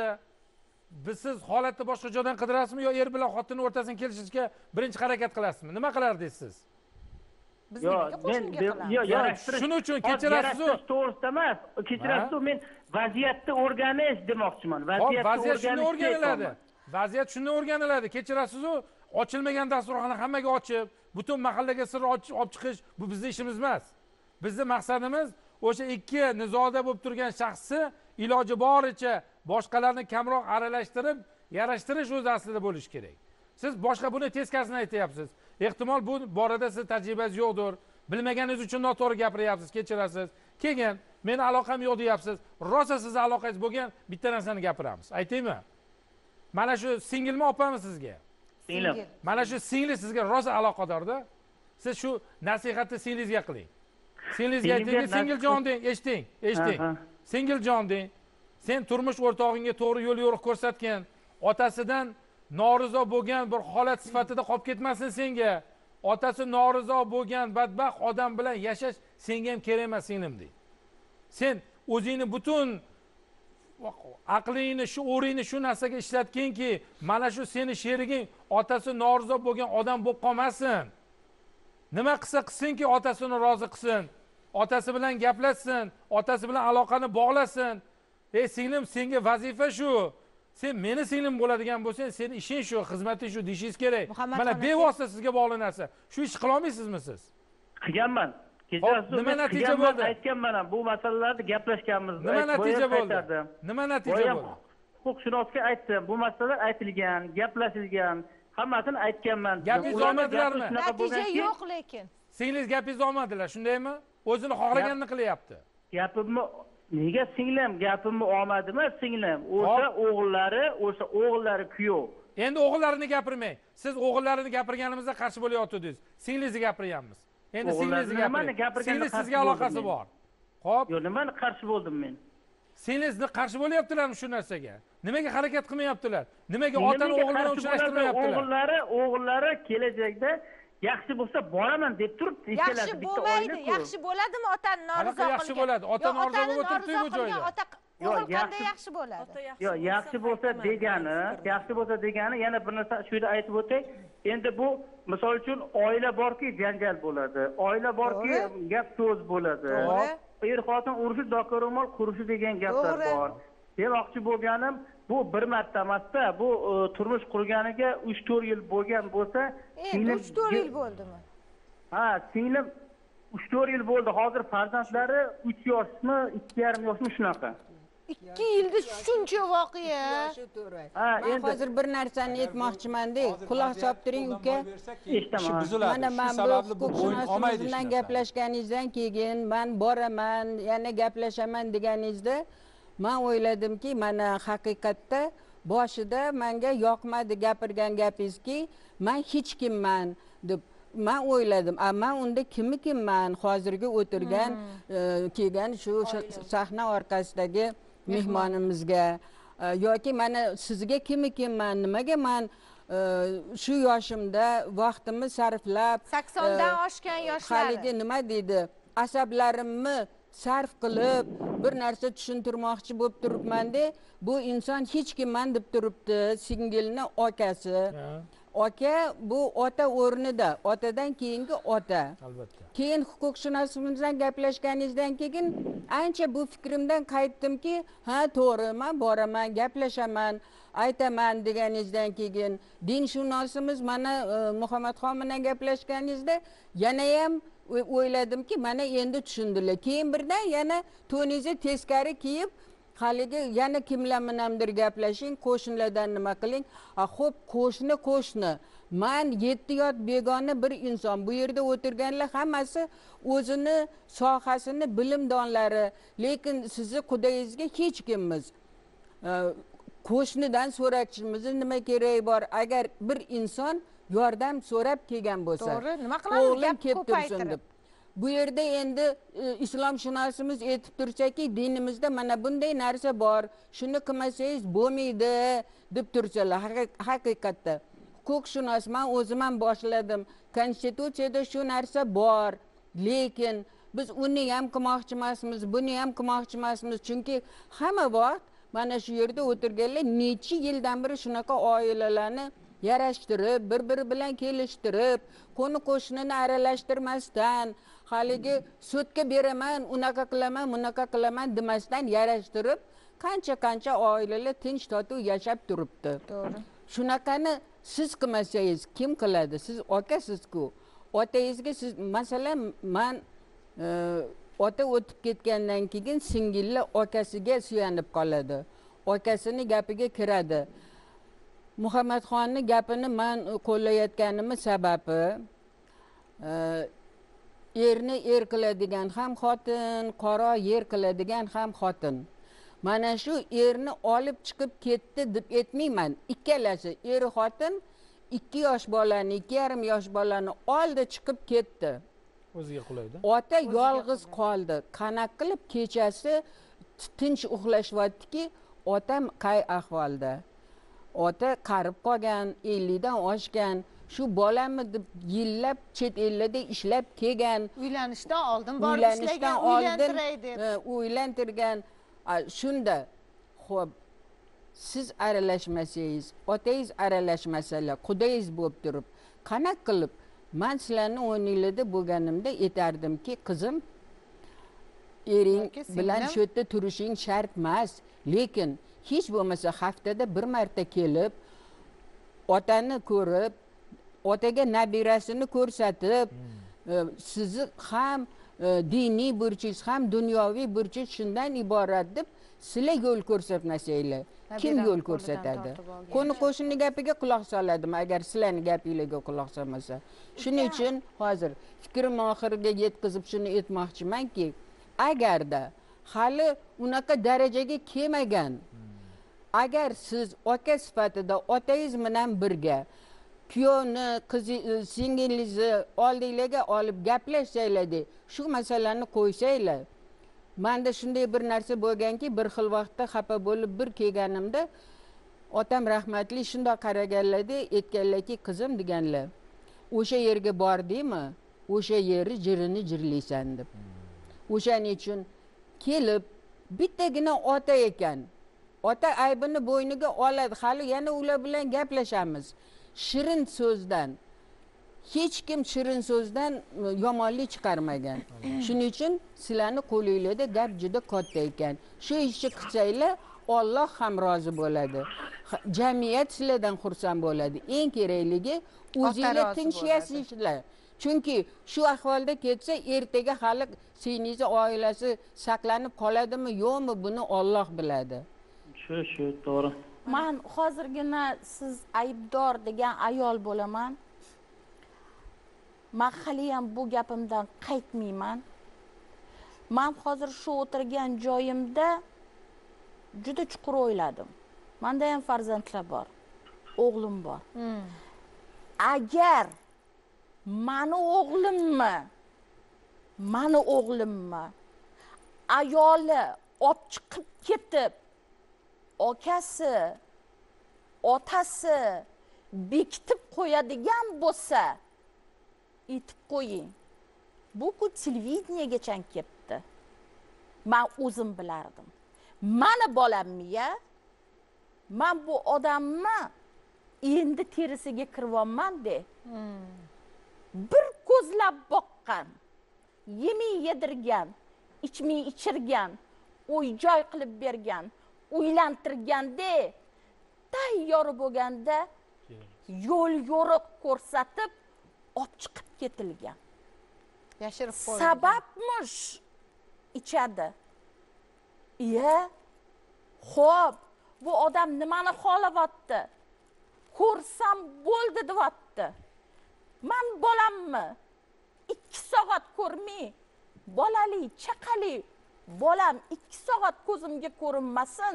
biz siz holatni boshqa joydan qidirasizmi yo er bilan xotinning o'rtasini kelishishga birinchi harakat qilasizmi? Nima qilardingiz siz? Biznikiga qo'shniga qilamiz. Yo'q, shuning uchun kechirasiz-ku. To'g'risida emas. Kechirasiz-ku, men vaziyatni o'rganish demoqchiman. Vaziyatni o'rganiladi. Vaziyat shunday o'rganiladi. Kechirasiz-ku, ochilmagan dasturxonni hammaga ochib, butun mahallaga sir olib chiqish bu bizning ishimiz emas. Bizning maqsadimiz o'sha ikki nizoda bo'lib turgan shaxsni iloji boricha boshqalarni kamroq aralashtirib, yarashtirish o'z aslida bo'lishi kerak. Siz boshqa buni teskarisini aytyapsiz. Ehtimol bu borada siz tajribangiz yo'qdir. Bilmaganingiz uchun noto'g'ri gapiryapsiz, kechirasiz. Keyin meni aloqam yo'q deyapsiz. Rosa sizni aloqangiz bo'lgan bitta narsani gapiramiz. Aytaymi? Mana shu singilmi opami sizga? singlim. mana shu singli sizga rosa aloqadorda. Siz shu nasihatni singlingizga qiling. Singlingizga ayting, singiljon deng, eshiting, eshiting. Singiljon deng. Sen turmush o'rtog'ingga to'g'ri yo'l yo'riq ko'rsatgan, otasidan norizo bo'lgan bir holat sifatida qolib ketmasin senga. Otasi norizo bo'lgan badbaxt odam bilan yashash senga ham kerak emas singlim deng. Sen o'zingni butun aqlingni, shuuringni shu narsaga ishlatginki, mana shu seni sheriging otasi norizo bo'lgan odam bo'lib qolmasin. Nima qilsa qilsinki otasini rozi qilsin. Otasi bilan gaplashsin, otasi bilan aloqani bog'lasin. Ey singlim, senga vazifa shu. Sen meni singlim bo'ladigan bo'lsang, seni ishing shu, xizmating shu deyishingiz kerak. Mana bevosita sizga bog'liq narsa. Shu ish qila olmaysizmi siz? Qilganman. Kechasi nima natija bo'ldi? Aytganman ham, bu masalalarni gaplashganmiz. Nima natija bo'ldi? Nima natija bo'ldi? Huquqshunosga aytdim. Bu masalalar aytilgan, gaplashilgan, hammasini aytganman. Gapingizni olmadilarmi? Natija yo'q lekin. Singlingiz gapingizni olmadilar, shundaymi? O'zini xohlaganini qilyapti. Gapimni nega singlim gapimni olmadimi singlim? O'sha o'g'illari, o'sha o'g'illari kuyov. Endi o'g'illarini gapirmang. Siz o'g'illarini gapirganimizda qarshi bo'layotdingiz. Singlingizni gapiryapmiz. Endi singlingizni gapiring. Singlingiz sizga aloqasi bor. Xo'p. Yo'q, nimani qarshi bo'ldim men? Singlingizni qarshi bo'layaptilarmi shu narsaga? Nimaga harakat qilmayaptilar? Nimaga otani o'g'il bilan uchrashtirmayaptilar? O'g'illari, o'g'illari kelajakda yaxshi bo'lsa boraman deb turibdi ikkalasi bitta oila. Yaxshi bo'lmaydi. Yaxshi bo'ladimi otani norizo qilgan? Yaxshi bo'ladi. Ota norizo bo'lib o'tiribdi bu joyda. O'g'il qanday yaxshi bo'ladi? Yo'q, yaxshi bo'lsa degani, yaxshi bo'lsa degani yana bir narsa shu yerda aytib o'tay. Endi bu misol uchun oila borki janjal bo'ladi. Oila borki gap so'z bo'ladi. Er xotin urushi do'konro'mol qurishi degan gaplar bor. Demoqchi bo'lganim, bu bir marta emasda, bu turmush qurganiga uch to'rt yil bo'lgan bo'lsa, endi uch to'rt yil bo'ldimi? Ha, singlim uch to'rt yil bo'ldi. Hozir farzandlari uch yoshmi, ikki yarim yoshmi shunaqa. ikki yilda shuncha voqea. Ha, endi hozir bir narsani aytmoqchiman-da. Quloq solib uka. Eshitaman. Mana men bu huquqshunos bilan gaplashganingizdan keyin men boraman, yana gaplashaman deganingizda men o'yladimki, mana haqiqatda boshida menga yoqmadi gapirgan gapingizki, men hech kimman deb men o'yladim. Men unda kimi kimman? Hozirgi o'tirgan kelgan shu sahna orqasidagi mehmonimizga yoki mana sizga kimi kimman? Nimaga men shu yoshimda vaqtimni sarflab saksondan oshgan yoshlar haligi nima deydi, asablarimni sarf qilib bir narsa tushuntirmoqchi bo'lib turibman-da, bu inson hech kimman deb turibdi, singilni akasi. Aka bu ota o'rnida, otadan keyingi ota. Albatta. Keyin huquqshunosimiz bilan gaplashganingizdan keyin ancha bu fikrimdan qaytdimki, ha to'g'ri, men boraman, gaplashaman, aytaman deganingizdan keyin dinshunosimiz mana Muhammadxon bilan gaplashganingizda yana ham o'yladimki, mana endi tushundilar. Keyin birdan yana to'ningizni teskari kiyib haligi yana kimlar bilandir gaplashing, qo'shnilardan nima qiling. Ha, xo'p, qo'shni qo'shni. Men yetti yot begona bir inson. Bu yerda o'tirganlar hammasi o'zini sohasini bilimdonlari, lekin sizni qudayingizga hech kimmiz. Qo'shnidan so'rashimizni nima keragi bor? Agar bir inson yordam so'rab kelgan bo'lsa, to'g'ri, nima qilamiz? Gap ko'paytirib. Bu yerda endi islomshunosimiz aytib tursaki, dinimizda mana bunday narsa bor, shuni qilmasangiz bo'lmaydi deb tursalar. Haqiqatda huquqshunos men o'zim ham boshladim. Konstitutsiyada shu narsa bor, lekin biz uni ham qilmoqchi emasmiz, buni ham qilmoqchi emasmiz. Chunki hamma vaqt mana shu yerda o'tirganlar necha yildan beri shunaqa oilalarni yarashtirib, bir-biri bilan kelishtirib, qo'ni qo'shnini aralashtirmasdan, haligi sudga beraman, unaqa qilaman, bunaqa qilaman demasdan yarashtirib, qancha-qancha oilalar tinch totuv yashab turibdi. To'g'ri. Shunaqani siz qilmasangiz kim qiladi? Siz akasiz-ku. Otangizga siz, masalan, men ota o'tib ketgandan keyin singillar akasiga suyanib qoladi. Akasini gapiga kiradi. Muhammadxonning gapini men qo'llayotganim sababi erni er qiladigan ham xotin, qaro yer qiladigan ham xotin. Mana shu erni olib chiqib ketdi deb aytmayman. Ikkalasi er xotin ikki yosh bolani ikki yarim yosh bolani oldi chiqib ketdi. O'ziga qulaydi. Ota yolg'iz qoldi. Qanaqa qilib kechasi tinch uxlashyaptiki, otam qay ahvolda? Ota qarib qolgan, ellik dan oshgan. Shu bolamni deb yillab chet ellarda ishlab kelgan. Uylanishdan oldin borib ishlagan, uylantiray deb. Uylantirgan. Shunda, xo'p, siz aralashmasangiz, otangiz aralashmasalar, qudayingiz bo'lib turib, qanaqa qilib men sizlarni o'rninglarda bo'lganimda aytardimki, qizim, ering bilan shu yerda turishing shart emas, lekin hech bo'lmasa haftada bir marta kelib, otani ko'rib, otaga nabirasini ko'rsatib, sizni ham diniy burchingiz ham dunyoviy burchingiz shundan iborat deb sizlar yo'l ko'rsatmasanglar, kim yo'l ko'rsatadi? Qo'ni qo'shni gapiga quloq soladimi agar sizlarning gapingizga quloq solmasa? Shuning uchun hozir fikrim oxiriga yetkazib shuni aytmoqchimanki, agarda hali unaqa darajaga kelmagan, agar siz aka sifatida otangiz bilan birga kuyovni, singlingizni oldinglarga olib gaplashsanglar, shu masalani qo'ysanglar. Menda shunday bir narsa bo'lganki, bir xil vaqtda xafa bo'lib bir kelganimda otam rahmatli shunday qaraganlarda aytganlarki, qizim deganlar, o'sha yerga bordingmi, o'sha yeri jirini jirlaysan deb. O'shaning uchun kelib bittagina ota ekan. Ota aybini bo'yniga oladi. Hali yana ular bilan gaplashamiz. Shirin so'zdan hech kim shirin so'zdan yomonlik chiqarmagan. Shuning uchun sizlarning qo'lingizda gap juda katta ekan. Shu ishni qilsanglar, Alloh ham rozi bo'ladi. Jamiyat sizlardan xursand bo'ladi. Eng kerakligi o'zingizlar tinch yashashinglar. Chunki shu ahvolda ketsa, ertaga hali singlingiz oilasi saqlanib qoladimi, yo'qmi, buni Alloh biladi. Shu, shu, to'g'ri. Men hozirgina siz aybdor degan ayol bo'laman. Men hali ham bu gapimdan qaytmayman. Men hozir shu o'tirgan joyimda juda chuqur o'yladim. Menda ham farzandlar bor, o'g'lim bor. Hmm. Agar mani o'g'limmi, mani o'g'limmi ayoli olib chiqib ketib, akasi, otasi bekitib qo'yadigan bo'lsa, aytib qo'ying. Bu-ku televideniyagacha ketdi. Men o'zim bilardim. Mani bolammi-ya? Men bu odamni endi terisiga kiryapman de. Hmm. Bir ko'zlab boqqan, yemay yedirgan, ichmay ichirgan, uy-joy qilib bergan, uylantirganda, tayyor bo'lganda yo'l yo'riq ko'rsatib olib chiqib ketilgan. Yashirib qo'yilgan. Sababmish ichadi. Iya, xo'p, bu odam nimani xohlayapti? Ko'rsam bo'ldi deyapti. Men bolammi? ikki soat ko'rmay, bolali, chaqali bolam ikki soat ko'zimga ko'rinmasin.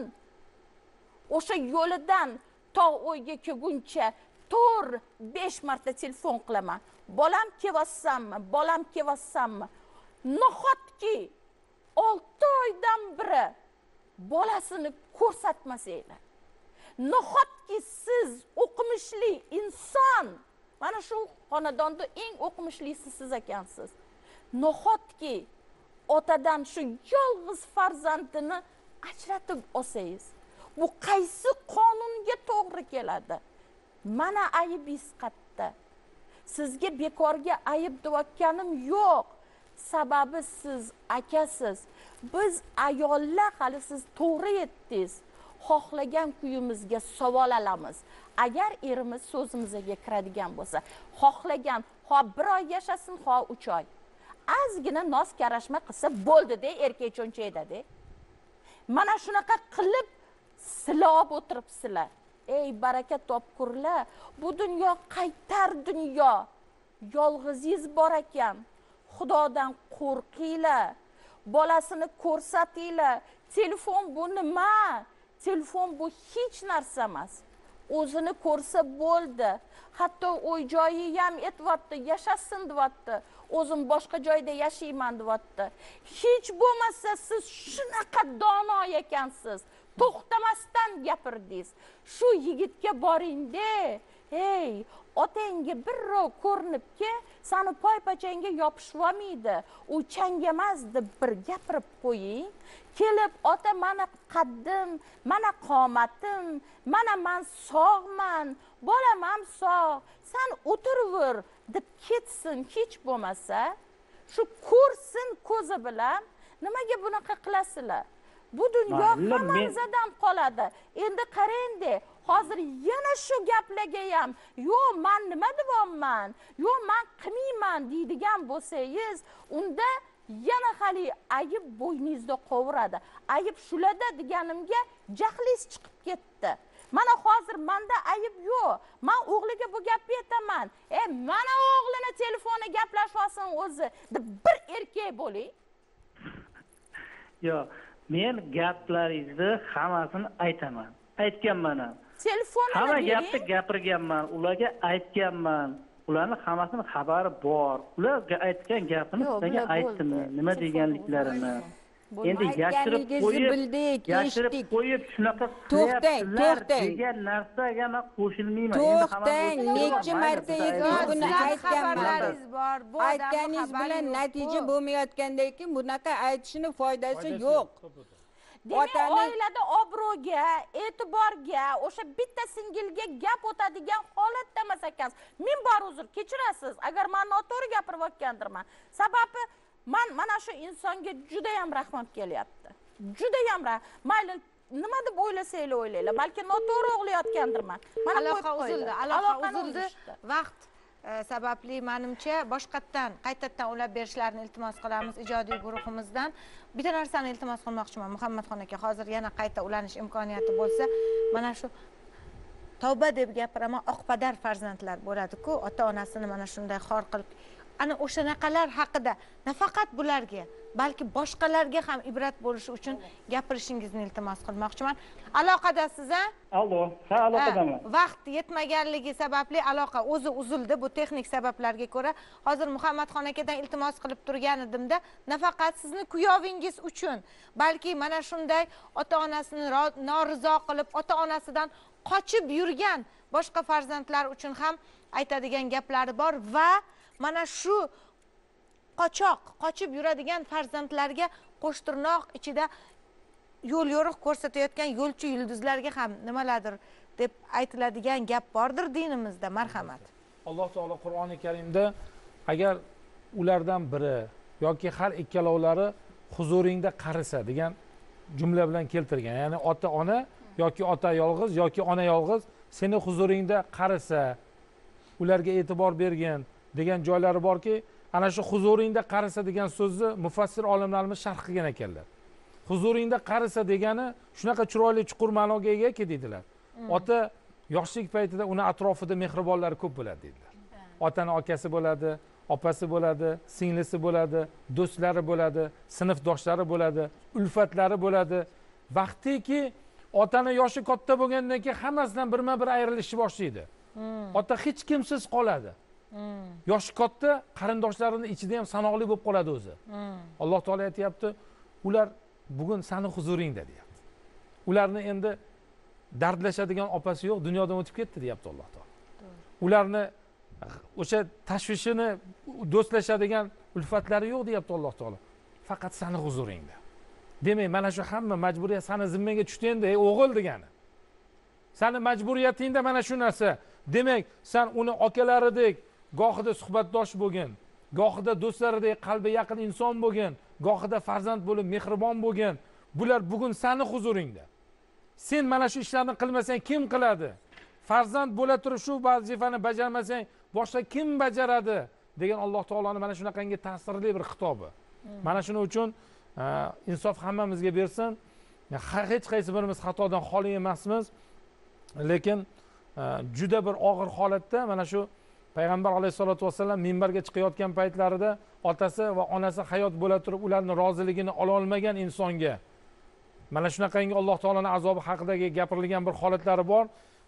O'sha yo'lidan tog' o'yga kelguncha to'rt besh marta telefon qilaman. Bolam kelyapsanmi? Bolam kelyapsanmi? Nahotki olti oydan biri bolasini ko'rsatmasanglar. Nahotki siz o'qimishli inson, mana shu xonadonda eng o'qimishlisi siz ekansiz. Nahotki otadan shu yolg'iz farzandini ajratib olsangiz, bu qaysi qonunga to'g'ri keladi? Mana aybingiz qayerda? Sizga bekorga ayb deyotganim yo'q. Sababi siz akasiz. Biz ayollar hali siz to'g'ri etdingiz. Xohlagan kuyimizga savol olamiz. Agar erimiz so'zimizga kiradigan bo'lsa, xohlagan, ho bir oy yashasin, ho uch oy. Azgina noz karashma qilsa bo'ldi-da, erkak cho'nchaydi-da. Mana shunaqa qilib silab o'tiribsizlar. Ey baraka topkurlar, bu dunyo qaytar dunyo. Yolg'izingiz bor ekan. Xudodan qo'rqinglar. Bolasini ko'rsatinglar. Telefon bu nima? Telefon bu hech narsa emas. o'zini ko'rsa bo'ldi. Hatto uy joyi ham aytyapti, yashasin deyapti. O'zim boshqa joyda yashayman deyapti. Hech bo'lmasa siz shunaqa dono ekansiz. To'xtamasdan gapirdingiz. Shu yigitga boring-da. Hey, otangga birrov ko'rinibki, seni poypachangga yopishib olmaydi. U changamas deb bir gapirib qo'ying. Kelib, ota mana qaddim, mana qomatim, mana men sog'man, bolam ham sog', sen o'tiraver deb ketsin hech bo'lmasa. Shu ko'rsin ko'zi bilan, nimaga bunaqa qilasizlar? Bu dunyo hammamizdan qoladi. Endi qarang-da, hozir yana shu gaplarga ham, "Yo'q, men nima deyapman? Yo'q, men qilmayman" deydigan bo'lsangiz, unda yana hali ayib bo'yningizda qovuradi. Ayib shularda deganimga jahlingiz chiqib ketdi. Mana hozir menda ayib yo'q. Men o'g'liga bu gapni aytaman. E, mana o'g'lini telefoni gaplashvasin o'zi deb bir erkak bo'ling. Yo'q, men gaplaringizni hammasini aytaman. Aytganman ham. Telefonni Hamma gapni gapirganman, ularga aytganman. Ularning hammasini xabari bor. Ular aytgan gapini sizga aytdim, nima deganliklarini. Endi yashirib qo'yib, yashirib qo'yib shunaqa to'xtang, to'xtang degan narsaga men qo'shilmayman. To'xtang, necha marta buni aytganman. bor. Bu Aytganingiz bilan natija bo'lmayotgandan keyin bunaqa aytishni foydasi yo'q. Demak, oilada obro'ga, e'tiborga, o'sha bitta singilga gap o'tadigan holatda emas ekansiz. Men bor uzr, kechirasiz, agar men noto'g'ri gapirib o'tgandirman. Sababi men mana shu insonga juda ham rahmim kelyapti. Juda ham rahmat. Mayli nima deb o'ylasanglar o'ylanglar, balki noto'g'ri o'g'layotgandirman. Mana aloqa uzildi, aloqa uzildi. Vaqt sababli menimcha boshqatdan qaytadan ulab berishlarini iltimos qilamiz ijodiy guruhimizdan. Bitta narsani iltimos qilmoqchiman Muhammadxon aka, hozir yana qayta ulanish imkoniyati bo'lsa, mana shu tavba deb gapiraman, oqpadar farzandlar bo'ladi-ku, ota-onasini mana shunday xor qilib, ana o'shanaqalar haqida nafaqat bularga, balki boshqalarga ham ibrat bo'lishi uchun gapirishingizni iltimos qilmoqchiman. Aloqadasiz a? Allo, ha, aloqadaman. Vaqt yetmaganligi sababli aloqa o'zi uzildi. Bu texnik sabablarga ko'ra hozir Muhammadxon akadan iltimos qilib turgan edimda, nafaqat sizni kuyovingiz uchun, balki mana shunday ota-onasini norizo qilib, ota-onasidan qochib yurgan boshqa farzandlar uchun ham aytadigan gaplari bor va mana shu qochoq, qochib yuradigan farzandlarga qo'shtirnoq ichida yo'l yo'riq ko'rsatayotgan yo'lchi yulduzlarga ham nimalardir deb aytiladigan gap bordir dinimizda. Marhamat. Alloh taolo Qur'oni Karimda agar ulardan biri yoki har ikkalovlari huzuringda qarisa degan jumla bilan keltirgan. Ya'ni ota-ona yoki ota yolg'iz yoki ona yolg'iz seni huzuringda qarisa, ularga e'tibor bergin degan joylari borki, ana shu huzuringda qarisa degan so'zni mufassir olimlarimiz sharh qilgan ekanlar. Huzuringda qarisa degani shunaqa chiroyli chuqur ma'noga ega-ki deydilar. Ota yoshlik paytida uni atrofida mehribonlari ko'p bo'ladi deydilar. Otani akasi bo'ladi, opasi bo'ladi, singlisi bo'ladi, do'stlari bo'ladi, sinfdoshlari bo'ladi, ulfatlari bo'ladi. Vaqtiki otani yoshi katta bo'lgandan keyin hammasidan birma-bir ayrilishni boshlaydi. Ota hech kimsiz qoladi. Yoshi katta qarindoshlarining ichida ham sanoqli bo'lib qoladi o'zi. Alloh taolo aytayapti, ular bugun seni huzuringda deyapti. Ularni endi dardlashadigan opasi yo'q, dunyodan o'tib ketdi deyapti Alloh taolo. Ularni o'sha tashvishini do'stlashadigan ulfatlari yo'q deyapti Alloh taolo. Faqat seni huzuringda. Demak, mana shu hamma majburiyat seni zimmaga tushdi endi, ey o'g'il degani. Seni majburiyatingda mana shu narsa. Demak, sen uni akalaridek gohida suhbatdosh bo'lgin, gohida do'stlaridek qalbi yaqin inson bo'lgin, gohida farzand bo'lib mehribon bo'lgin. Bular bugun seni huzuringda. Sen mana shu ishlarni qilmasang kim qiladi? Farzand bo'la turib shu vazifani bajarmasang boshqa kim bajaradi? degan Alloh taoloning mana shunaqangi ta'sirli bir xitobi. Mana shuning uchun insof hammamizga bersin. Hech qaysi birimiz xatodan xoli emasmiz. Lekin juda bir og'ir holatda mana shu Payg'ambar alayhisolatu vasallam minbarga chiqayotgan paytlarida otasi va onasi hayot bo'la turib ularning roziligini ola olmagan insonga mana shunaqangi Alloh taolaning azobi haqidagi gapirilgan bir holatlari bor.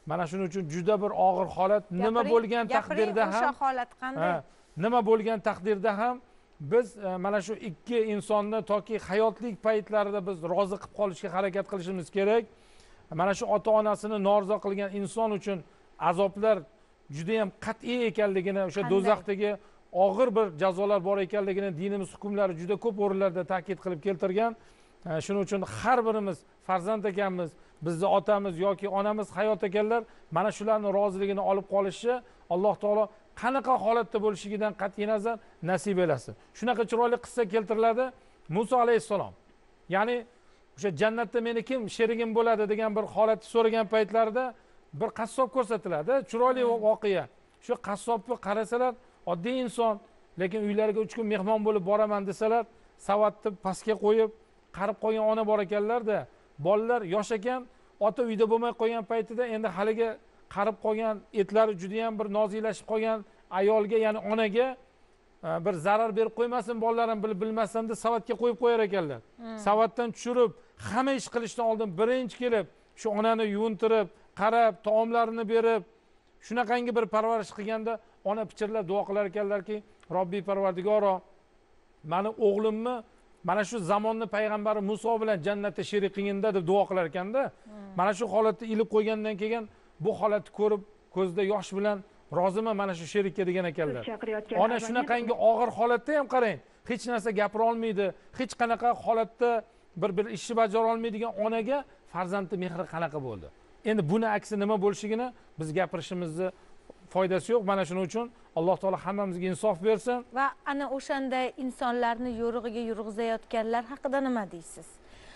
mana shuning uchun juda bir og'ir holat. Nima bo'lgan taqdirda ham o'sha holat qanday? Nima bo'lgan taqdirda ham biz mana shu ikki insonni toki hayotlik paytlarida biz rozi qilib qolishga harakat qilishimiz kerak. Mana shu ota-onasini norzo qilgan inson uchun azoblar juda ham qat'iy ekanligini, o'sha do'zaxdagi og'ir bir jazolar bor ekanligini dinimiz hukmlari juda ko'p o'rinlarda ta'kid qilib keltirgan. Shuning uchun har birimiz farzand ekanmiz, bizni otamiz yoki onamiz hayot ekanlar, mana shularning roziligini olib qolishi Alloh taolo qanaqa holatda bo'lishigidan qat'iy nazar nasib elasin. Shunaqa chiroyli qissa keltiriladi. Musa alayhissalom, ya'ni o'sha jannatda meni kim sherigim bo'ladi degan bir holatni so'ragan paytlarida bir qassob ko'rsatiladi. Chiroyli voqea. Shu qassobni qarasalar, oddiy inson, lekin uylariga uch kun mehmon bo'lib boraman desalar, savatni pastga qo'yib, qarib qo'ygan ona bor ekanlar-da. Bolalar yosh ekan, ota uyda bo'lmay qo'ygan paytida endi haliga qarib qolgan, etlari juda ham bir noziklashib qolgan ayolga, ya'ni onaga bir zarar berib qo'ymasin, bolalarim bilib bilmasdan deb savatga qo'yib qo'yar ekanlar. Savatdan tushirib, hamma ish qilishdan oldin birinchi kelib, shu onani yuvintirib, qarab, taomlarini berib, shunaqangi bir parvarish qilganda ona pichirlab duo qilar ekanlarki, Robbiy Parvardigoro, meni o'g'limni mana shu zamonni payg'ambari Muso bilan jannatda sherik qilganda deb duo qilar ekanda, mana shu holatni ilib qo'ygandan keyin bu holatni ko'rib ko'zida yosh bilan roziman mana shu sherikka degan ekanlar. Ona shunaqangi og'ir holatda ham qarang, hech narsa gapira olmaydi, hech qanaqa holatda bir bir ishni bajara olmaydigan onaga farzandning mehri qanaqa bo'ldi? Endi buni aksi nima bo'lishigini biz gapirishimizni foydasi yo'q. Mana shuning uchun Alloh taolo hammamizga insof bersin. Va ana o'shanday insonlarni yo'rig'iga yurg'izayotganlar haqida nima deysiz?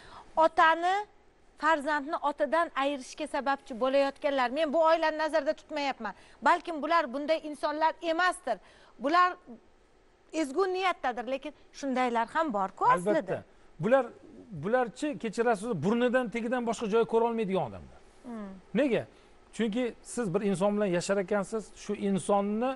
Otani farzandni otadan ayirishga sababchi bo'layotganlar. Men bu oilani nazarda tutmayapman. Balkim bular bunday insonlar emasdir. Bular ezgu niyatdadir, lekin shundaylar ham bor-ku aslida. Albatta. Bular bularchi kechirasiz, burnidan tegidan boshqa joy ko'ra olmaydigan odamlar. Nega? Chunki siz bir inson bilan yashar ekansiz, shu insonni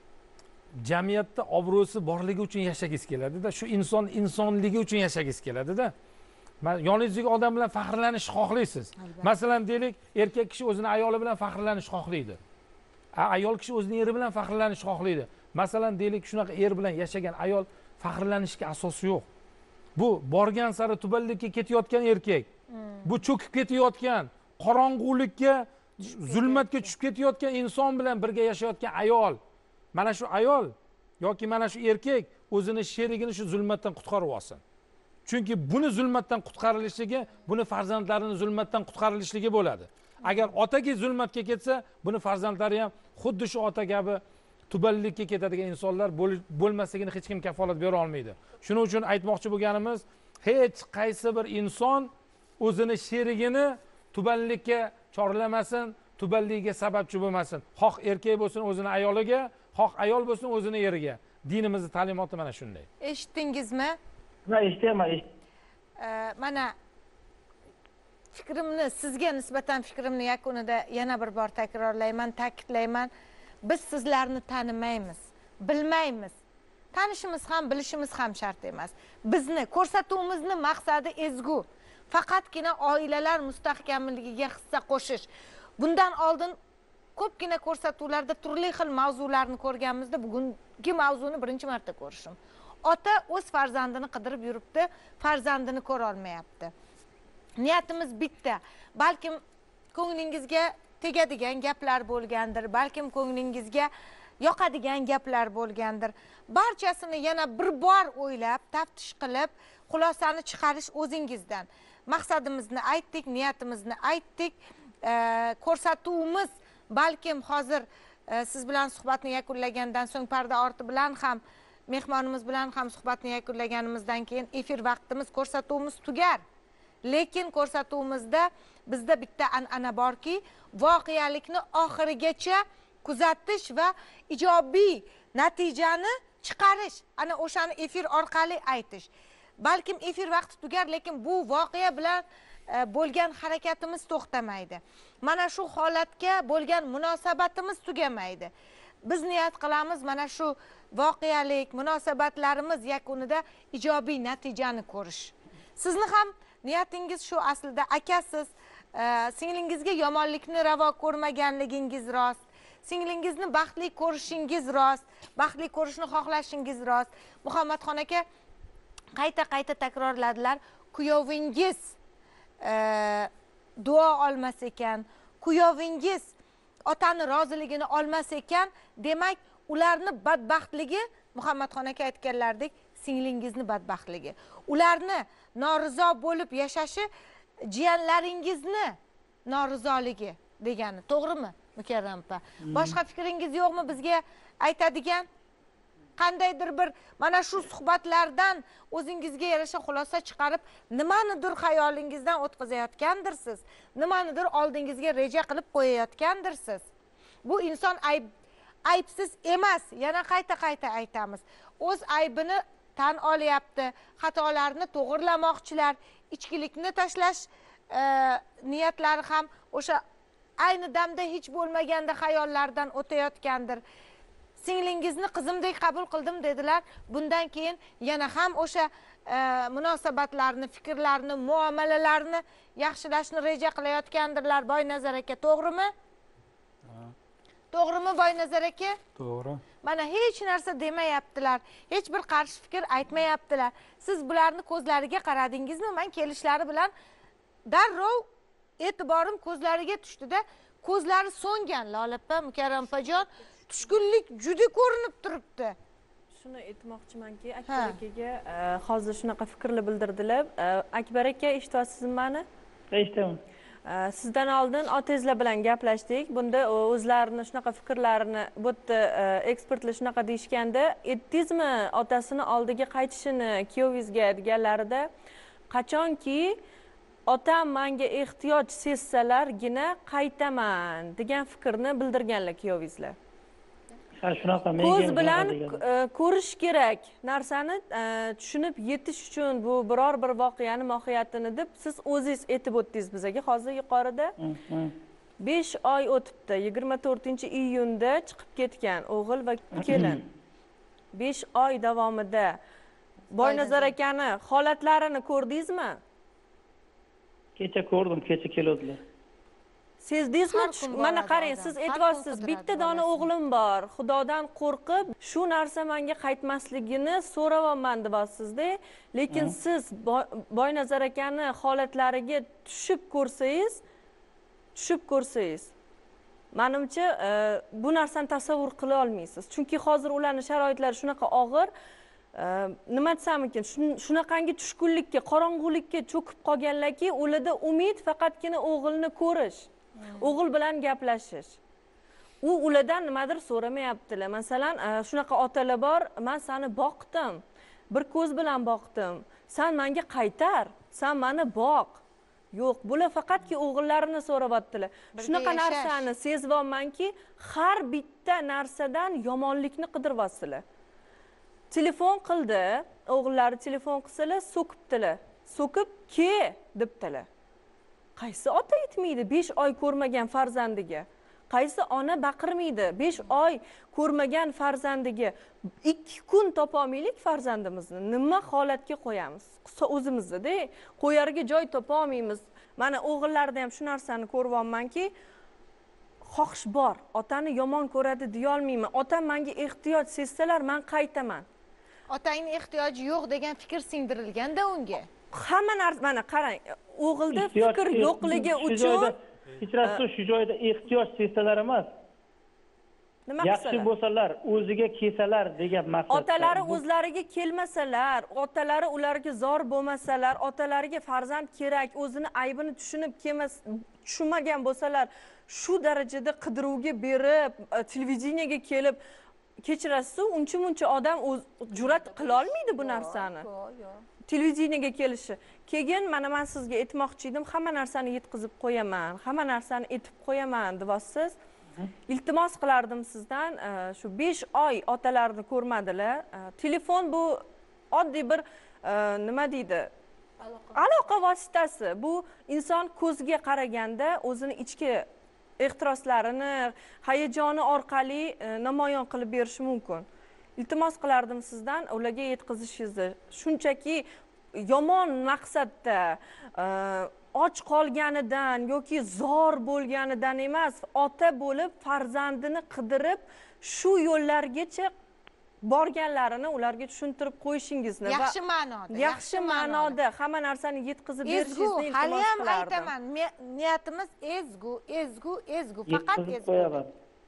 jamiyatda obro'si borligi uchun yashagingiz keladi-da, shu inson insonligi uchun yashagingiz keladi-da. Yoningizdagi odam bilan faxrlanishni xohlaysiz. Masalan, deylik, erkak kishi o'zini ayoli bilan faxrlanishni xohlaydi. Ayol kishi o'zining eri bilan faxrlanishni xohlaydi. Masalan, deylik, shunaqa er bilan yashagan ayol faxrlanishga asosi yo'q. Bu borgan sari tubanlikka ketayotgan erkak. Bu cho'kib ketayotgan, qorong'ulikka, zulmatga tushib ketayotgan inson bilan birga yashayotgan ayol. Mana shu ayol yoki mana shu erkak o'zini sherigini shu zulmatdan qutqarib olsin. Chunki buni zulmatdan qutqarilishligi, buni farzandlarini zulmatdan qutqarilishligi bo'ladi. Agar otaga zulmatga ketsa, buni farzandlari ham xuddi shu ota kabi tubanlikka ketadigan insonlar bo'lmasligini hech kim kafolat bera olmaydi. Shuning uchun aytmoqchi bo'lganimiz, hech qaysi bir inson o'zini sherigini tubanlikka chorlamasin, tubanligiga sababchi bo'lmasin. Xoh erkak bo'lsin o'zini ayoliga, xoh ayol bo'lsin o'zini eriga. Dinimizning ta'limoti mana shunday. Eshitdingizmi? Ha, eshitaman. Mana fikrimni, sizga nisbatan fikrimni yakunida yana bir bor takrorlayman, ta'kidlayman. Biz sizlarni tanimaymiz, bilmaymiz. Tanishimiz ham, bilishimiz ham shart emas. Bizni ko'rsatuvimizni maqsadi ezgu. Faqatgina oilalar mustahkamligiga hissa qo'shish. Bundan oldin ko'pgina ko'rsatuvlarda turli xil mavzularni ko'rganmizda, bugungi mavzuni birinchi marta ko'rishim. Ota o'z farzandini qidirib yuribdi, farzandini ko'ra olmayapti. Niyatimiz bitta. Balkim ko'nglingizga tegadigan gaplar bo'lgandir, balkim ko'nglingizga yoqadigan gaplar bo'lgandir. Barchasini yana bir bor o'ylab, taftish qilib, xulosani chiqarish o'zingizdan. Maqsadimizni aytdik, niyatimizni aytdik. Ko'rsatuvimiz balkim hozir siz bilan suhbatni yakunlagandan so'ng parda orti bilan ham, mehmonimiz bilan ham suhbatni yakunlaganimizdan keyin efir vaqtimiz, ko'rsatuvimiz tugar. Lekin ko'rsatuvimizda bizda bitta an'ana borki, voqealikni oxirigacha kuzatish va ijobiy natijani chiqarish. Ana o'shani efir orqali aytish. Balkim efir vaqti tugar, lekin bu voqea bilan bo'lgan harakatimiz to'xtamaydi. Mana shu holatga bo'lgan munosabatimiz tugamaydi. Biz niyat qilamiz mana shu voqealik munosabatlarimiz yakunida ijobiy natijani ko'rish. Sizni ham niyatingiz shu aslida, akasiz, singlingizga yomonlikni ravo ko'rmaganligingiz rost, singlingizni baxtli ko'rishingiz rost, baxtli ko'rishni xohlashingiz rost. Muhammadxon aka qayta qayta takrorladilar, kuyovingiz duo olmas ekan, kuyovingiz otani roziligini olmas ekan, demak ularni badbaxtligi, Muhammadxon aka aytganlaridek, singlingizni badbaxtligi. Ularni norizo bo'lib yashashi jiyanlaringizni norizoligi degani. To'g'rimi, Mukarram opa? Boshqa fikringiz yo'qmi bizga aytadigan? Qandaydir bir mana shu suhbatlardan o'zingizga yarasha xulosa chiqarib, nimanidir xayolingizdan o'tkazayotgandirsiz, nimanidir oldingizga reja qilib qo'yayotgandirsiz. Bu inson ayb aybsiz emas, yana qayta-qayta aytamiz. O'z aybini tan olyapti, xatolarni to'g'irlamoqchilar, ichkilikni tashlash e, niyatlari ham o'sha ayni damda hech bo'lmaganda xayollardan o'tayotgandir. Singlingizni qizimdek qabul qildim dedilar. Bundan keyin yana ham o'sha e, munosabatlarni, fikrlarni, muomalalarni yaxshilashni reja qilayotgandirlar Boynazar aka, to'g'rimi? To'g'rimi Boynazar aka? To'g'ri. Mana hech narsa demayaptilar, hech bir qarshi fikr aytmayaptilar. Siz bularni ko'zlariga qaradingizmi? Men kelishlari bilan darrov e'tiborim ko'zlariga tushdi-da, ko'zlari so'ngan. Lolapa, Mukarram opajon, tushkunlik juda ko'rinib turibdi. Shuni aytmoqchimanki, Akbar akaga hozir shunaqa fikrni bildirdilar. Akbar aka, eshityapsizmi meni? Eshitaman. Sizdan oldin otangizlar bilan gaplashdik. Bunda o'zlarini shunaqa fikrlarini, bu yerda ekspertlar shunaqa deyishganda, aytdingizmi otasini oldiga qaytishini kuyovingizga deganlarida, qachonki otam menga ehtiyoj sezsalargina qaytaman degan fikrni bildirganlar kuyovingizlar. Ha, shunaqa menga ko'z bilan ko'rish kerak narsani tushunib yetish uchun bu biror bir voqeani mohiyatini deb siz o'zingiz aytib o'tdingiz bizga hozir yuqorida. besh oy o'tibdi. yigirma to'rtinchi iyunda chiqib ketgan o'g'il va kelin. besh oy davomida Boynazar akani holatlarini ko'rdingizmi? Kecha ko'rdim, kecha keladilar. Sezdingizmi? Mana qarang, siz aytyapsiz, bitta dona o'g'lim bor, Xudodan qo'rqib, shu narsa menga qaytmasligini so'rayapman deyapsiz-da. Lekin siz Boynazar akani holatlariga tushib ko'rsangiz, tushib ko'rsangiz, menimcha bu narsani tasavvur qila olmaysiz. Chunki hozir ularning sharoitlari shunaqa og'ir, nima desam ekan, shunaqangi tushkunlikka, qorong'ulikka cho'kib qolganlarki, ularda umid faqatgina o'g'ilni ko'rish. O'g'il bilan gaplashish. U ulardan nimadir so'ramayaptilar. Masalan, shunaqa otalar bor, men seni boqdim, bir ko'z bilan boqdim. Sen menga qaytar, sen meni boq. Yo'q, bular faqatki o'g'illarini so'rayaptilar. Shunaqa narsani sezyapmanki, har bitta narsadan yomonlikni qidiryapsizlar. Telefon qildi, o'g'illari telefon qilsalar, so'kibdilar. So'kib, "Ke" debdilar. Qaysi ota aytmaydi besh oy ko'rmagan farzandiga? Qaysi ona baqirmaydi besh oy ko'rmagan farzandiga? ikki kun topolmaylik farzandimizni nima holatga qo'yamiz? O'zimizda-da qo'yarga joy topolmaymiz. Mana o'g'illarda ham shu narsani ko'ryapmanki, xohish bor, otani yomon ko'radi deya olmayman. Otam menga ehtiyoj sezsalar, men qaytaman. Otangning ehtiyoji yo'q degan fikr singdirilganda unga. Hamma narsa, mana qarang, o'g'ilda fikr yo'qligi uchun kechirasiz, shu joyda ehtiyoj sezsalar emas. Nima yaxshi bo'lsalar, o'ziga kelsalar degan maqsad. Otalari o'zlariga kelmasalar, otalari ularga zor bo'lmasalar, otalariga farzand kerak, o'zini aybini tushunib kelmas, tushunmagan bo'lsalar, shu darajada qidiruvga berib, televideniyega kelib, kechirasiz, uncha-muncha odam jur'at qila olmaydi bu narsani. Televideniyega kelishi. Keyin mana men sizga aytmoqchi edim, hamma narsani yetkazib qo'yaman, hamma narsani aytib qo'yaman deyapsiz. Iltimos qilardim sizdan, shu besh oy otalarni ko'rmadilar. Telefon bu oddiy bir nima deydi? Aloqa vositasi. Bu inson ko'ziga qaraganda o'zini ichki ehtiroslarini, hayajoni orqali namoyon qilib berishi mumkin. Iltimos qilardim sizdan ularga yetkazishingizni. Shunchaki yomon maqsadda e, och qolganidan yoki zor bo'lganidan emas, ota bo'lib farzandini qidirib shu yo'llargacha borganlarini ularga tushuntirib qo'yishingizni va yaxshi ma'noda yaxshi ma'noda hamma narsani yetkazib ezgu berishingizni hali iltimos ham qilardim. aytaman, me- niyatimiz ezgu, ezgu, ezgu, faqat yetkazib ezgu. qo'yaman.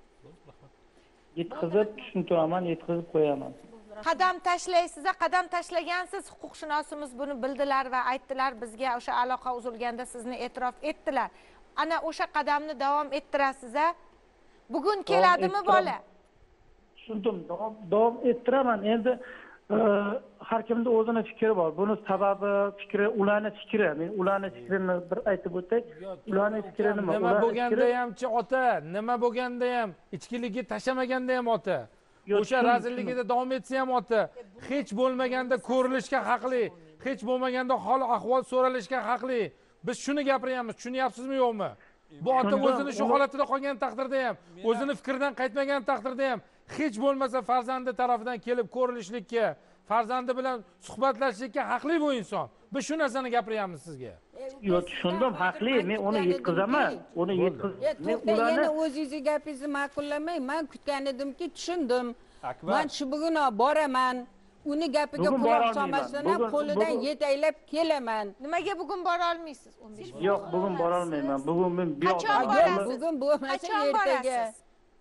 Yetkazib tushuntiraman, yetkazib qo'yaman. Qadam tashlaysiz, qadam tashlagansiz, huquqshunosimiz buni bildilar va aytdilar bizga, o'sha aloqa uzilganda sizni e'tirof etdilar. Ana o'sha qadamni davom ettirasiz. Bugun keladimi ettiraman. bola? Tushundim, davom davom ettiraman. Endi e, har kimda o'zini fikri bor. Buni sababi, fikri, ularning fikri. Men ularning fikrini bir aytib o'tay. Ularning fikri nima? Nima bo'lganda hamchi ota, nima bo'lganda ham ichkilikka tashamaganda ham ota. O'sha razilligida davom etsa ham ota, hech bo'lmaganda ko'rilishga haqli, hech bo'lmaganda hol ahvol so'ralishga haqli. Biz shuni gapiryapmiz, tushunyapsizmi yo'qmi? Bu ota o'zini shu holatida qolgan taqdirda ham, o'zini fikridan qaytmagan taqdirda ham hech bo'lmasa farzandi tarafidan kelib ko'rilishlikka, farzandi bilan suhbatlashishga haqli bu inson. Biz shu narsani gapiryapmiz sizga. Yo'q, tushundim, haqli. Men uni yetkazaman. Uni yetkiz. Men To'xta, ularni yana o'zingizni gapingizni ma'qullamay, men kutgan edimki, tushundim. Akbar. Men shu bugun boraman. Uni gapiga Bugun quloq borolmayman. solmasdan ham Bugun- qo'lidan bugun- yetaylab kelaman. Nimaga bugun bora olmaysiz? o'n besh yo'q, bugun bora olmayman. Bugun men bu Qachon yoqda- borasiz? Bugun bo'lmasa Qachon ertaga. borasiz?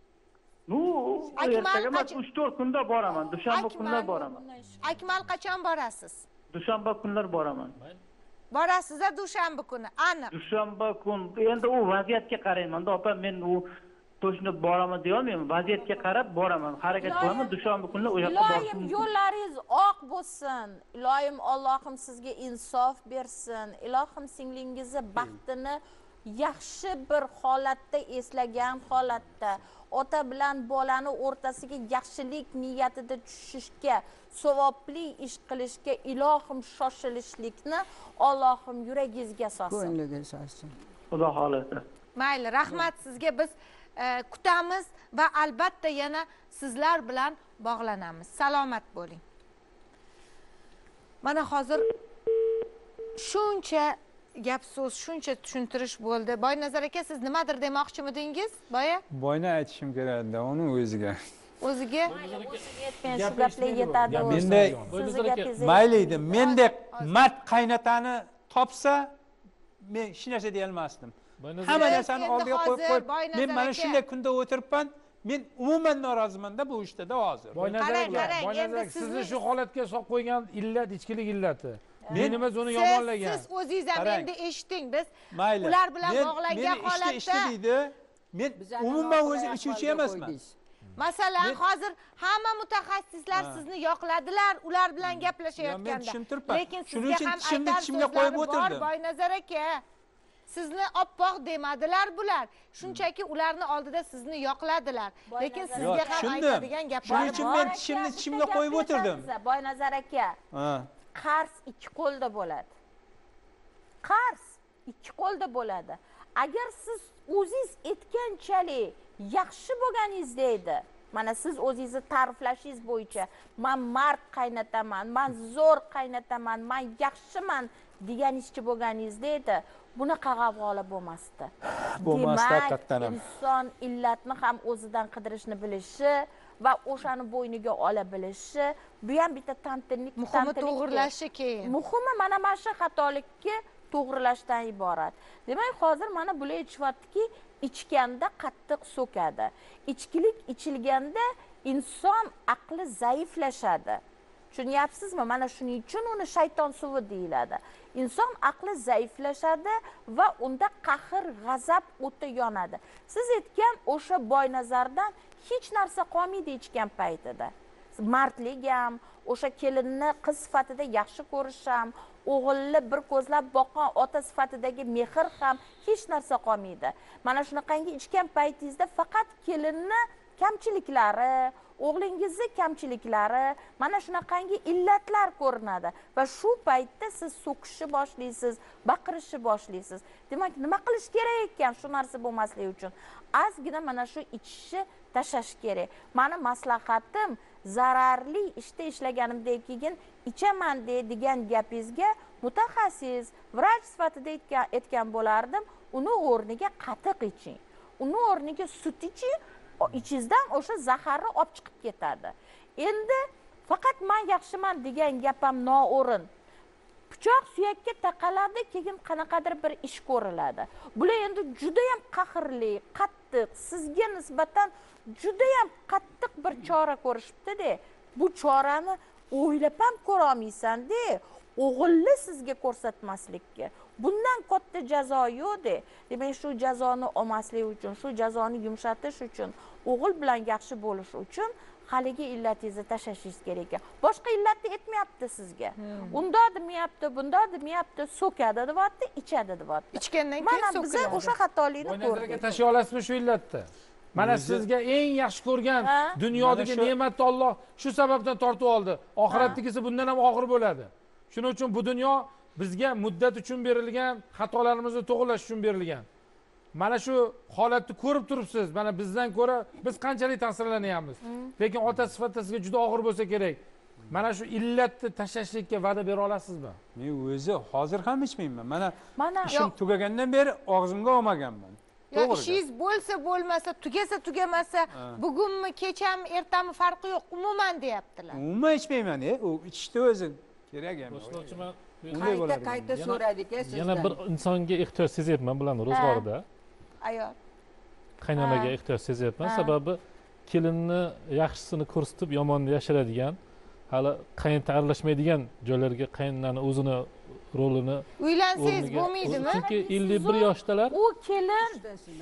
Nu, Akmal ertaga emas, qachon- uch to'rt kunda boraman. Dushanba Akmal- kunlar boraman. Akmal qachon borasiz? Dushanba kunlar boraman. Borasiz dushanba kuni. Aniq. Dushanba kun endi u vaziyatga qarayman-da, opa, men u to'shni boraman deya olmayman. Vaziyatga qarab boraman. Harakat qilaman. Dushanba kuni u yoqqa Iloyim borishim. yo'llaringiz oq bo'lsin. Iloyim Allohim sizga insof bersin. Ilohim singlingizni baxtini yaxshi bir holatda eslagan holatda ota bilan bolani o'rtasiga yaxshilik niyatida tushishga, savobli ish qilishga ilohim shoshilishlikni Allohim yuragingizga solsin. Ko'ngliga solsin. Xudo xolasa. Mayli, rahmat sizga. Biz e, kutamiz va albatta yana sizlar bilan bog'lanamiz. Salomat bo'ling. Mana hozir shuncha gap so'z, shuncha tushuntirish bo'ldi. Boynazar aka, siz nimadir demoqchimidingiz? Boya? Boyni aytishim kerakda, uni o'ziga. O'ziga Men shu gaplar yetadi. Menda Sizni gapingiz mayli edi. Mendek mat qaynotani topsa, men hech narsa deya olmasdim. Hamma narsani Endi oldiga qo'yib hozir qo'yib, Boynazar men mana aka- shunday kunda o'tiribman. Men umuman norozimanda bu ishda hozir. Boynazar Qarang, aka, qarang, Boynazar endi aka, sizni sizni- shu holatga solib qo'ygan illat ichkilik illati. Menimiz uni siz, yomonlagan. siz o'zingiz ham Qarang. endi eshiting. Biz Mayli. ular bilan Men- bog'langan meni ishda holatda ishda deydi. Men Bizani umuman noqulay o'zi ichuvchi ahvolga emasman. qo'ydingiz. masalan Men- hozir hamma mutaxassislar sizni yoqladilar, ular bilan men gaplashayotganda. tushuntiribman. Lekin Shuning sizga uchun ham tishimni aytar tishimga qo'yib so'zlari bor, o'tirdim. Boynazar aka. Sizni oppoq demadilar bular. Shunchaki ularni oldida sizni yoqladilar. Lekin Yo'q, sizga ham tushundim. aytadigan gaplar Shuning uchun men Bor tishimni aka, tishimga bitta qo'yib gap o'tirdim. aytamiz, Boynazar aka. Ha. Qars ikki qo'lda bo'ladi. Qars ikki qo'lda bo'ladi. Agar siz o'zingiz aytganchalik yaxshi bo'lganingizda edi, mana siz o'zingizni ta'riflashingiz bo'yicha, men mard qaynataman, men zo'r qaynataman, men yaxshiman deganingizcha bo'lganingizda edi, bunaqa g'avg'olar bo'lmasdi. Bo'lmasdi, Demak, haqiqatan ham. inson illatni ham o'zidan qidirishni bilishi va o'shani bo'yniga ola bilishi, bu ham bitta tantinlik, muhimi tantinlik. to'g'irlashi keyin. Muhimi mana mana shu xatolikka to'g'rilashdan iborat. Demak, hozir mana bular aytishyaptiki, ichganda qattiq so'kadi. Ichkilik ichilganda inson aqli zaiflashadi. Tushunyapsizmi? Mana shuning uchun uni shayton suvi deyiladi. Inson aqli zaiflashadi va unda qahr, g'azab o'ti yonadi. Siz aytgan o'sha Boynazardan hech narsa qolmaydi ichgan paytida. Mardlik ham, o'sha kelinni qiz sifatida yaxshi ko'rish ham, o'g'ilni bir ko'zlab boqqan ota sifatidagi mehr ham hech narsa qolmaydi. Mana shunaqangi ichgan paytingizda faqat kelinni kamchiliklari, o'g'lingizni kamchiliklari, mana shunaqangi illatlar ko'rinadi va shu paytda siz so'kishni boshlaysiz, baqirishni boshlaysiz. Demak, nima qilish kerak ekan shu narsa bo'lmasligi uchun? Ozgina mana shu ichishni tashlash kerak. Mani maslahatim, zararli ishda ishlaganimdan keyin ichaman deydigan gapingizga mutaxassis vrach sifatida aytgan bo'lardim, uni o'rniga qatiq iching, uni o'rniga sut iching, ichingizdan o'sha zaharni olib chiqib ketadi. Endi faqat men yaxshiman degan gapam noo'rin. Pichoq suyakka taqaladi, keyin qanaqadir bir ish ko'riladi. Bular endi juda ham qahrli, qattiq, sizga nisbatan juda ham qattiq bir chora ko'rishibdi-da. Bu chorani o'ylab ham ko'ra olmaysan-da, o'g'ilni sizga ko'rsatmaslikka. Bundan katta jazo yo'q-da. Demak, shu jazoni olmaslik uchun, shu jazoni yumshatish uchun, o'g'il bilan yaxshi bo'lish uchun haligi illatingizni tashlashingiz kerak. Boshqa illatni aytmayapti sizga. Unda demiyapti, bunda demiyapti, so'kadi deyapti, ichadi deyapti. Ichgandan keyin mana biz o'sha xatolikni Bo'ynazarga ko'rdik. tashlay olasizmi shu illatni? Mana sizga eng yaxshi ko'rgan dunyodagi ne'matni Alloh shu sababdan tortib oldi. Oxiratdagisi bundan ham og'ir bo'ladi. Shuning uchun bu dunyo bizga muddat uchun berilgan, xatolarimizni to'g'rilash uchun berilgan. Mana shu holatni ko'rib turibsiz. Mana bizdan ko'ra biz qanchalik ta'sirlanyapmiz. Lekin ota sifatida sizga juda og'ir bo'lsa kerak. Mana shu illatni tashlashlikka va'da bera olasizmi? Men o'zi hozir ham ichmayman. Mana Mana ishim tugagandan beri og'zimga olmaganman. Ya ishingiz bo'lsa bo'lmasa, tugasa tugamasa, bugunmi, kechami, ertami farqi yo'q, umuman deyaptilar. Umuman ichmayman, e, u ichishni o'zi kerak emas. Boshlovchiman. Qayta qayta so'radik-a sizdan. Yana bir insonga ehtiyoj sezyapman bularni ro'zg'orida. Ayol. Qaynonaga ehtiyoj sezyapman. Sababi kelinni yaxshisini ko'rsatib, yomonni yashiradigan, hali qaynota aralashmaydigan joylarga qaynonani o'zini rolini Uylansangiz bo'lmaydimi? Chunki ellik bir yoshdalar. U kelin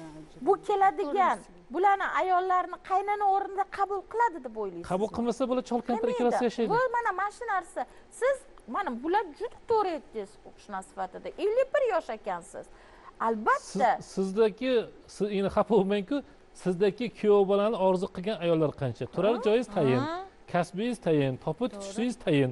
bu keladigan bularni ayollarni qaynona o'rnida qabul qiladi deb o'ylaysiz. Qabul qilmasa bo'la chol kampir ikkalasi yashaydi. Bu mana mana shu narsa. Siz mana bular juda to'g'ri aytdingiz o'qishna sifatida. ellik bir yosh ekansiz. Albatta. Sizdagi siz endi xafa bo'lmang-ku, sizdagi kuyov bolani orzu qilgan ayollar qancha? Turar joyingiz tayin, kasbingiz tayin, topib tutishingiz tayin.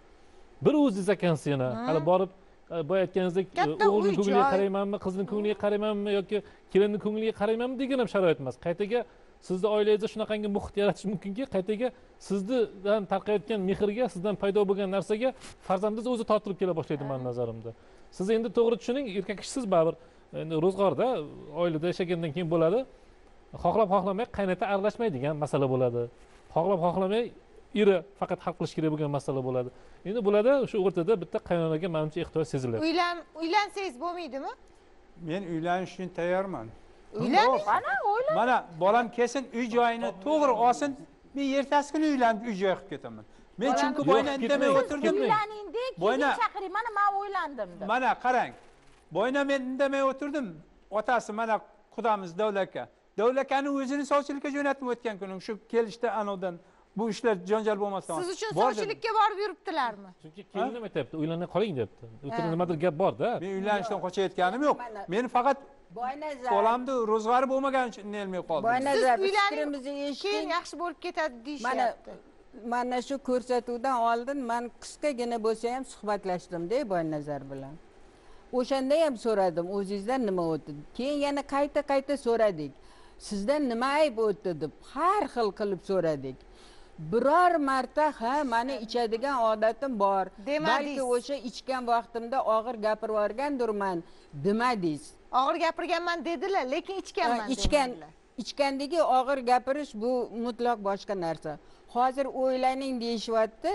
Bir o'zingiz ekansiz yana. Hali borib boya aytganingizdek o'g'ilning ko'ngliga qaraymanmi, qizning ko'ngliga qaraymanmi yoki kelinning ko'ngliga qaraymanmi degan ham sharoit emas. Qaytaga sizni oilangizda shunaqangi muhit yaratish mumkinki, qaytaga sizdan tarqayotgan mehrga, sizdan paydo bo'lgan narsaga farzandingiz o'zi tortilib kela boshlaydi men nazarimda. Siz endi to'g'ri tushuning, erkak kishisiz baribir. Endi ro'zg'orda, oilada yashagandan keyin bo'ladi. Xohlab xohlamay qaynota aralashmaydigan masala bo'ladi. Xohlab xohlamay eri faqat hal qilish kerak bo'lgan masala bo'ladi. Endi bularda shu o'rtada bitta qaynonaga menimcha ehtiyoj seziladi. Uylan uylansangiz bo'lmaydimi? Men uylanish uchun tayyorman. Uylaning. Mana o'yla. Mana bolam kelsin, uy joyini to'g'ri olsin, men ertasi kuni uylanib uy joy qilib ketaman. Men chunki boyna indamay o'tirdim. Uylaningda keyin chaqiring, mana men o'ylandim deb. Mana qarang. Boyna men indamay o'tirdim. Otasi mana qudamiz Davlaka. Davlakani o'zini sovchilikka jo'natib o'tgan kunim shu kelishda anavdan bu ishlar janjal bo'lmasdan. Siz uchun sovchilikka borib yuribdilarmi? Chunki kelinim aytayapti, uylanib qoling debdi. O'tirib nimadir gap bor-da. Men uylanishdan qochayotganim yo'q. Men faqat Boynazar. bolamni ro'zg'ori bo'lmagani uchun nolmay qoldim. Boynazar, Siz fikrimizni uylaning, eshiting. keyin yaxshi bo'lib ketadi Mana deyishyapti. mana shu ko'rsatuvdan oldin men qisqagina bo'lsa ham suhbatlashdim-da Boynazar bilan. O'shanda ham so'radim, o'zingizdan nima o'tdi? Keyin yana qayta-qayta so'radik. Sizdan nima ayb o'tdi deb har xil qilib so'radik. Biror marta ha, meni ichadigan odatim bor. Balki o'sha ichgan vaqtimda og'ir gapirib yuborgandirman, demadingiz. Og'ir gapirganman dedilar, lekin ichganman ichgan ichgandagi og'ir gapirish bu mutlaq boshqa narsa. Hozir o'ylaning deyishyapti.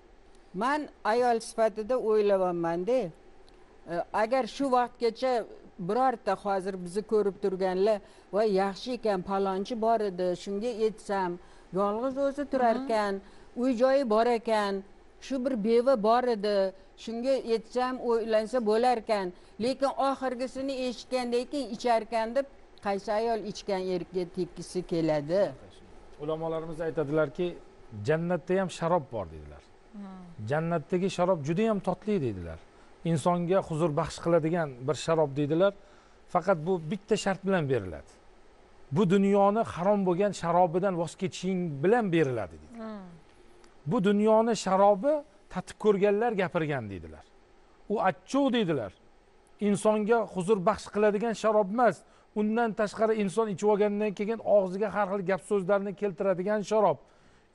Men ayol sifatida o'ylayapman-da. Agar shu vaqtgacha birorta hozir bizni ko'rib turganlar va yaxshi ekan, palonchi bor edi, shunga aytsam, yolg'iz o'zi turar ekan, uy joyi bor ekan, shu bir beva bor edi, shunga aytsam o'ylansa bo'lar ekan, lekin oxirgisini eshitgandan keyin ichar ekan deb qaysi ayol ichgan erkakka tekkisi keladi? Ulamolarimiz aytadilarki, jannatda ham sharob bor dedilar. Jannatdagi sharob juda ham totli dedilar. insonga huzur baxsh qiladigan bir sharob deydilar. Faqat bu bitta shart bilan beriladi. Bu dunyoni harom bo'lgan sharobidan voz kechishing bilan beriladi dedi. Hmm. Bu dunyoni sharobi tatib ko'rganlar gapirgan deydilar. U achchiq deydilar. İnsonga huzur baxsh qiladigan sharob emas. Undan tashqari inson ichib olgandan keyin og'ziga har xil gap so'zlarni keltiradigan sharob.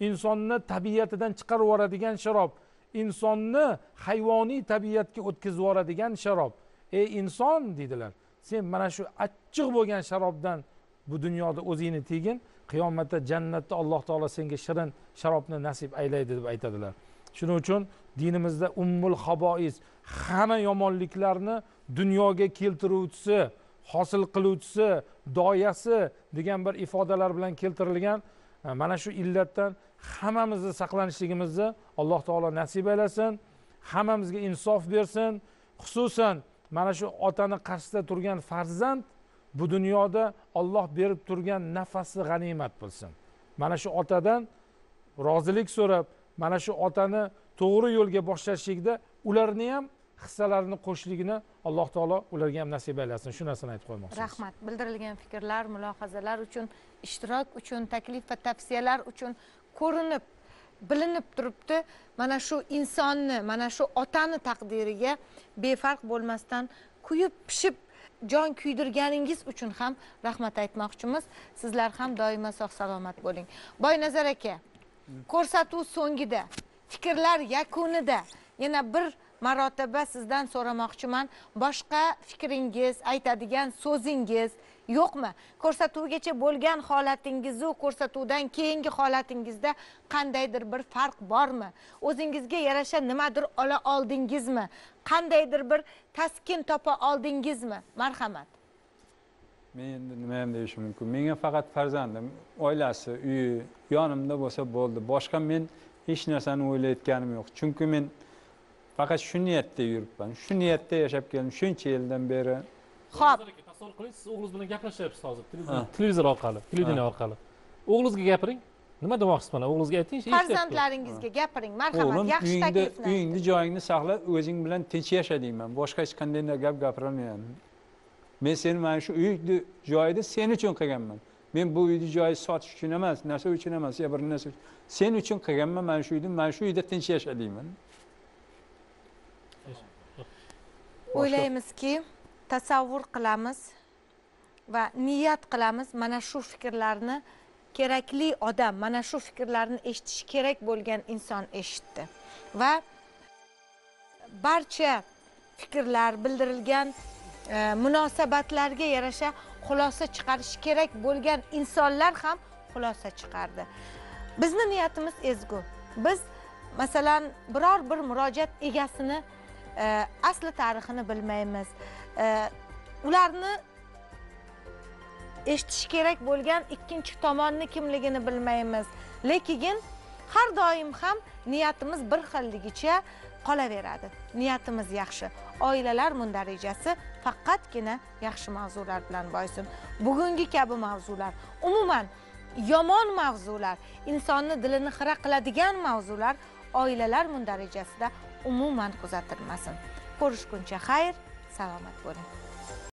insonni tabiatidan chiqarib yuboradigan sharob, insonni hayvoniy tabiatga o'tkazib yuboradigan sharob. Ey inson deydilar, sen mana shu achchiq bo'lgan sharobdan bu dunyoda o'zingni tiygin, qiyomatda jannatda Alloh taolo senga shirin sharobni nasib aylaydi deb aytadilar. Shuning uchun dinimizda ummul habois, hamma yomonliklarni dunyoga keltiruvchisi, hosil qiluvchisi, doyasi degan bir ifodalar bilan keltirilgan. Mana shu illatdan hammamizni saqlanishligimizni Alloh taolo nasib aylasin, hammamizga insof bersin. Xususan mana shu otani qarshisida turgan farzand bu dunyoda Alloh berib turgan nafasi g'animat bo'lsin. Mana shu otadan rozilik so'rab, mana shu otani to'g'ri yo'lga boshlashlikda ularni ham hissalarini qo'shligini Alloh taolo ularga ham nasib aylasin. Shu narsani aytib qo'ymoqchiman. Rahmat. Bildirilgan fikrlar, mulohazalar uchun, ishtirok uchun, taklif va tavsiyalar uchun ko'rinib, bilinib turibdi. Mana shu insonni, mana shu otani taqdiriga befarq bo'lmasdan kuyib pishib jon kuydirganingiz uchun ham rahmat aytmoqchimiz. Sizlar ham doimo sog' salomat bo'ling. Boynazar aka, ko'rsatuv so'ngida, fikrlar yakunida yana bir marotaba sizdan so'ramoqchiman. Boshqa fikringiz, aytadigan so'zingiz yo'qmi? Ko'rsatuvgacha bo'lgan holatingiz va ko'rsatuvdan keyingi holatingizda qandaydir bir farq bormi? O'zingizga yarasha nimadir ola oldingizmi? Qandaydir bir taskin topa oldingizmi? Marhamat. Men endi nima ham deyishim mumkin? Menga faqat farzandim, oilasi, uyi yonimda bo'lsa bo'ldi. Boshqa men hech narsani o'ylayotganim yo'q. Chunki men faqat shu niyatda yuribman. Shu niyatda yashab keldim shuncha yildan beri. Xo'p. Tasavvur qiling, siz o'g'lingiz bilan gaplashyapsiz hozir, televizor orqali, televideniya orqali. O'g'lingizga gapiring. Nima demoqchisiz mana? O'g'lingizga ayting, eshityapti. Farzandlaringizga gapiring, marhamat, yaxshi taklifni. Uyingni joyingni saqla, o'zing bilan tinch yasha deyman. Boshqa hech qanday gap gapirolmayman. Men seni mana shu uyni joyida sen uchun qilganman. Men bu uyni joyi sotish uchun emas, narsa uchun emas, ya bir narsa uchun. Sen uchun qilganman mana shu uyni, mana shu uyda tinch yasha deyman. O'ylaymizki, tasavvur qilamiz va niyat qilamiz, mana shu fikrlarni kerakli odam, mana shu fikrlarni eshitish kerak bo'lgan inson eshitdi. Va barcha fikrlar, bildirilgan e, munosabatlarga yarasha xulosa chiqarish kerak bo'lgan insonlar ham xulosa chiqardi. Bizni niyatimiz ezgu. Biz masalan biror bir murojaat egasini e, asli tarixini bilmaymiz. E, ularni eshitish kerak bo'lgan ikkinchi tomonni kimligini bilmaymiz. Lekin har doim ham niyatimiz bir xilligicha qolaveradi. Niyatimiz yaxshi. Oilalar mundarijasi faqatgina yaxshi mavzular bilan boysin. Bugungi kabi mavzular, umuman yomon mavzular, insonni dilini xira qiladigan mavzular oilalar mundarijasida umuman kuzatilmasin. Ko'rishguncha xayr, salomat bo'ling.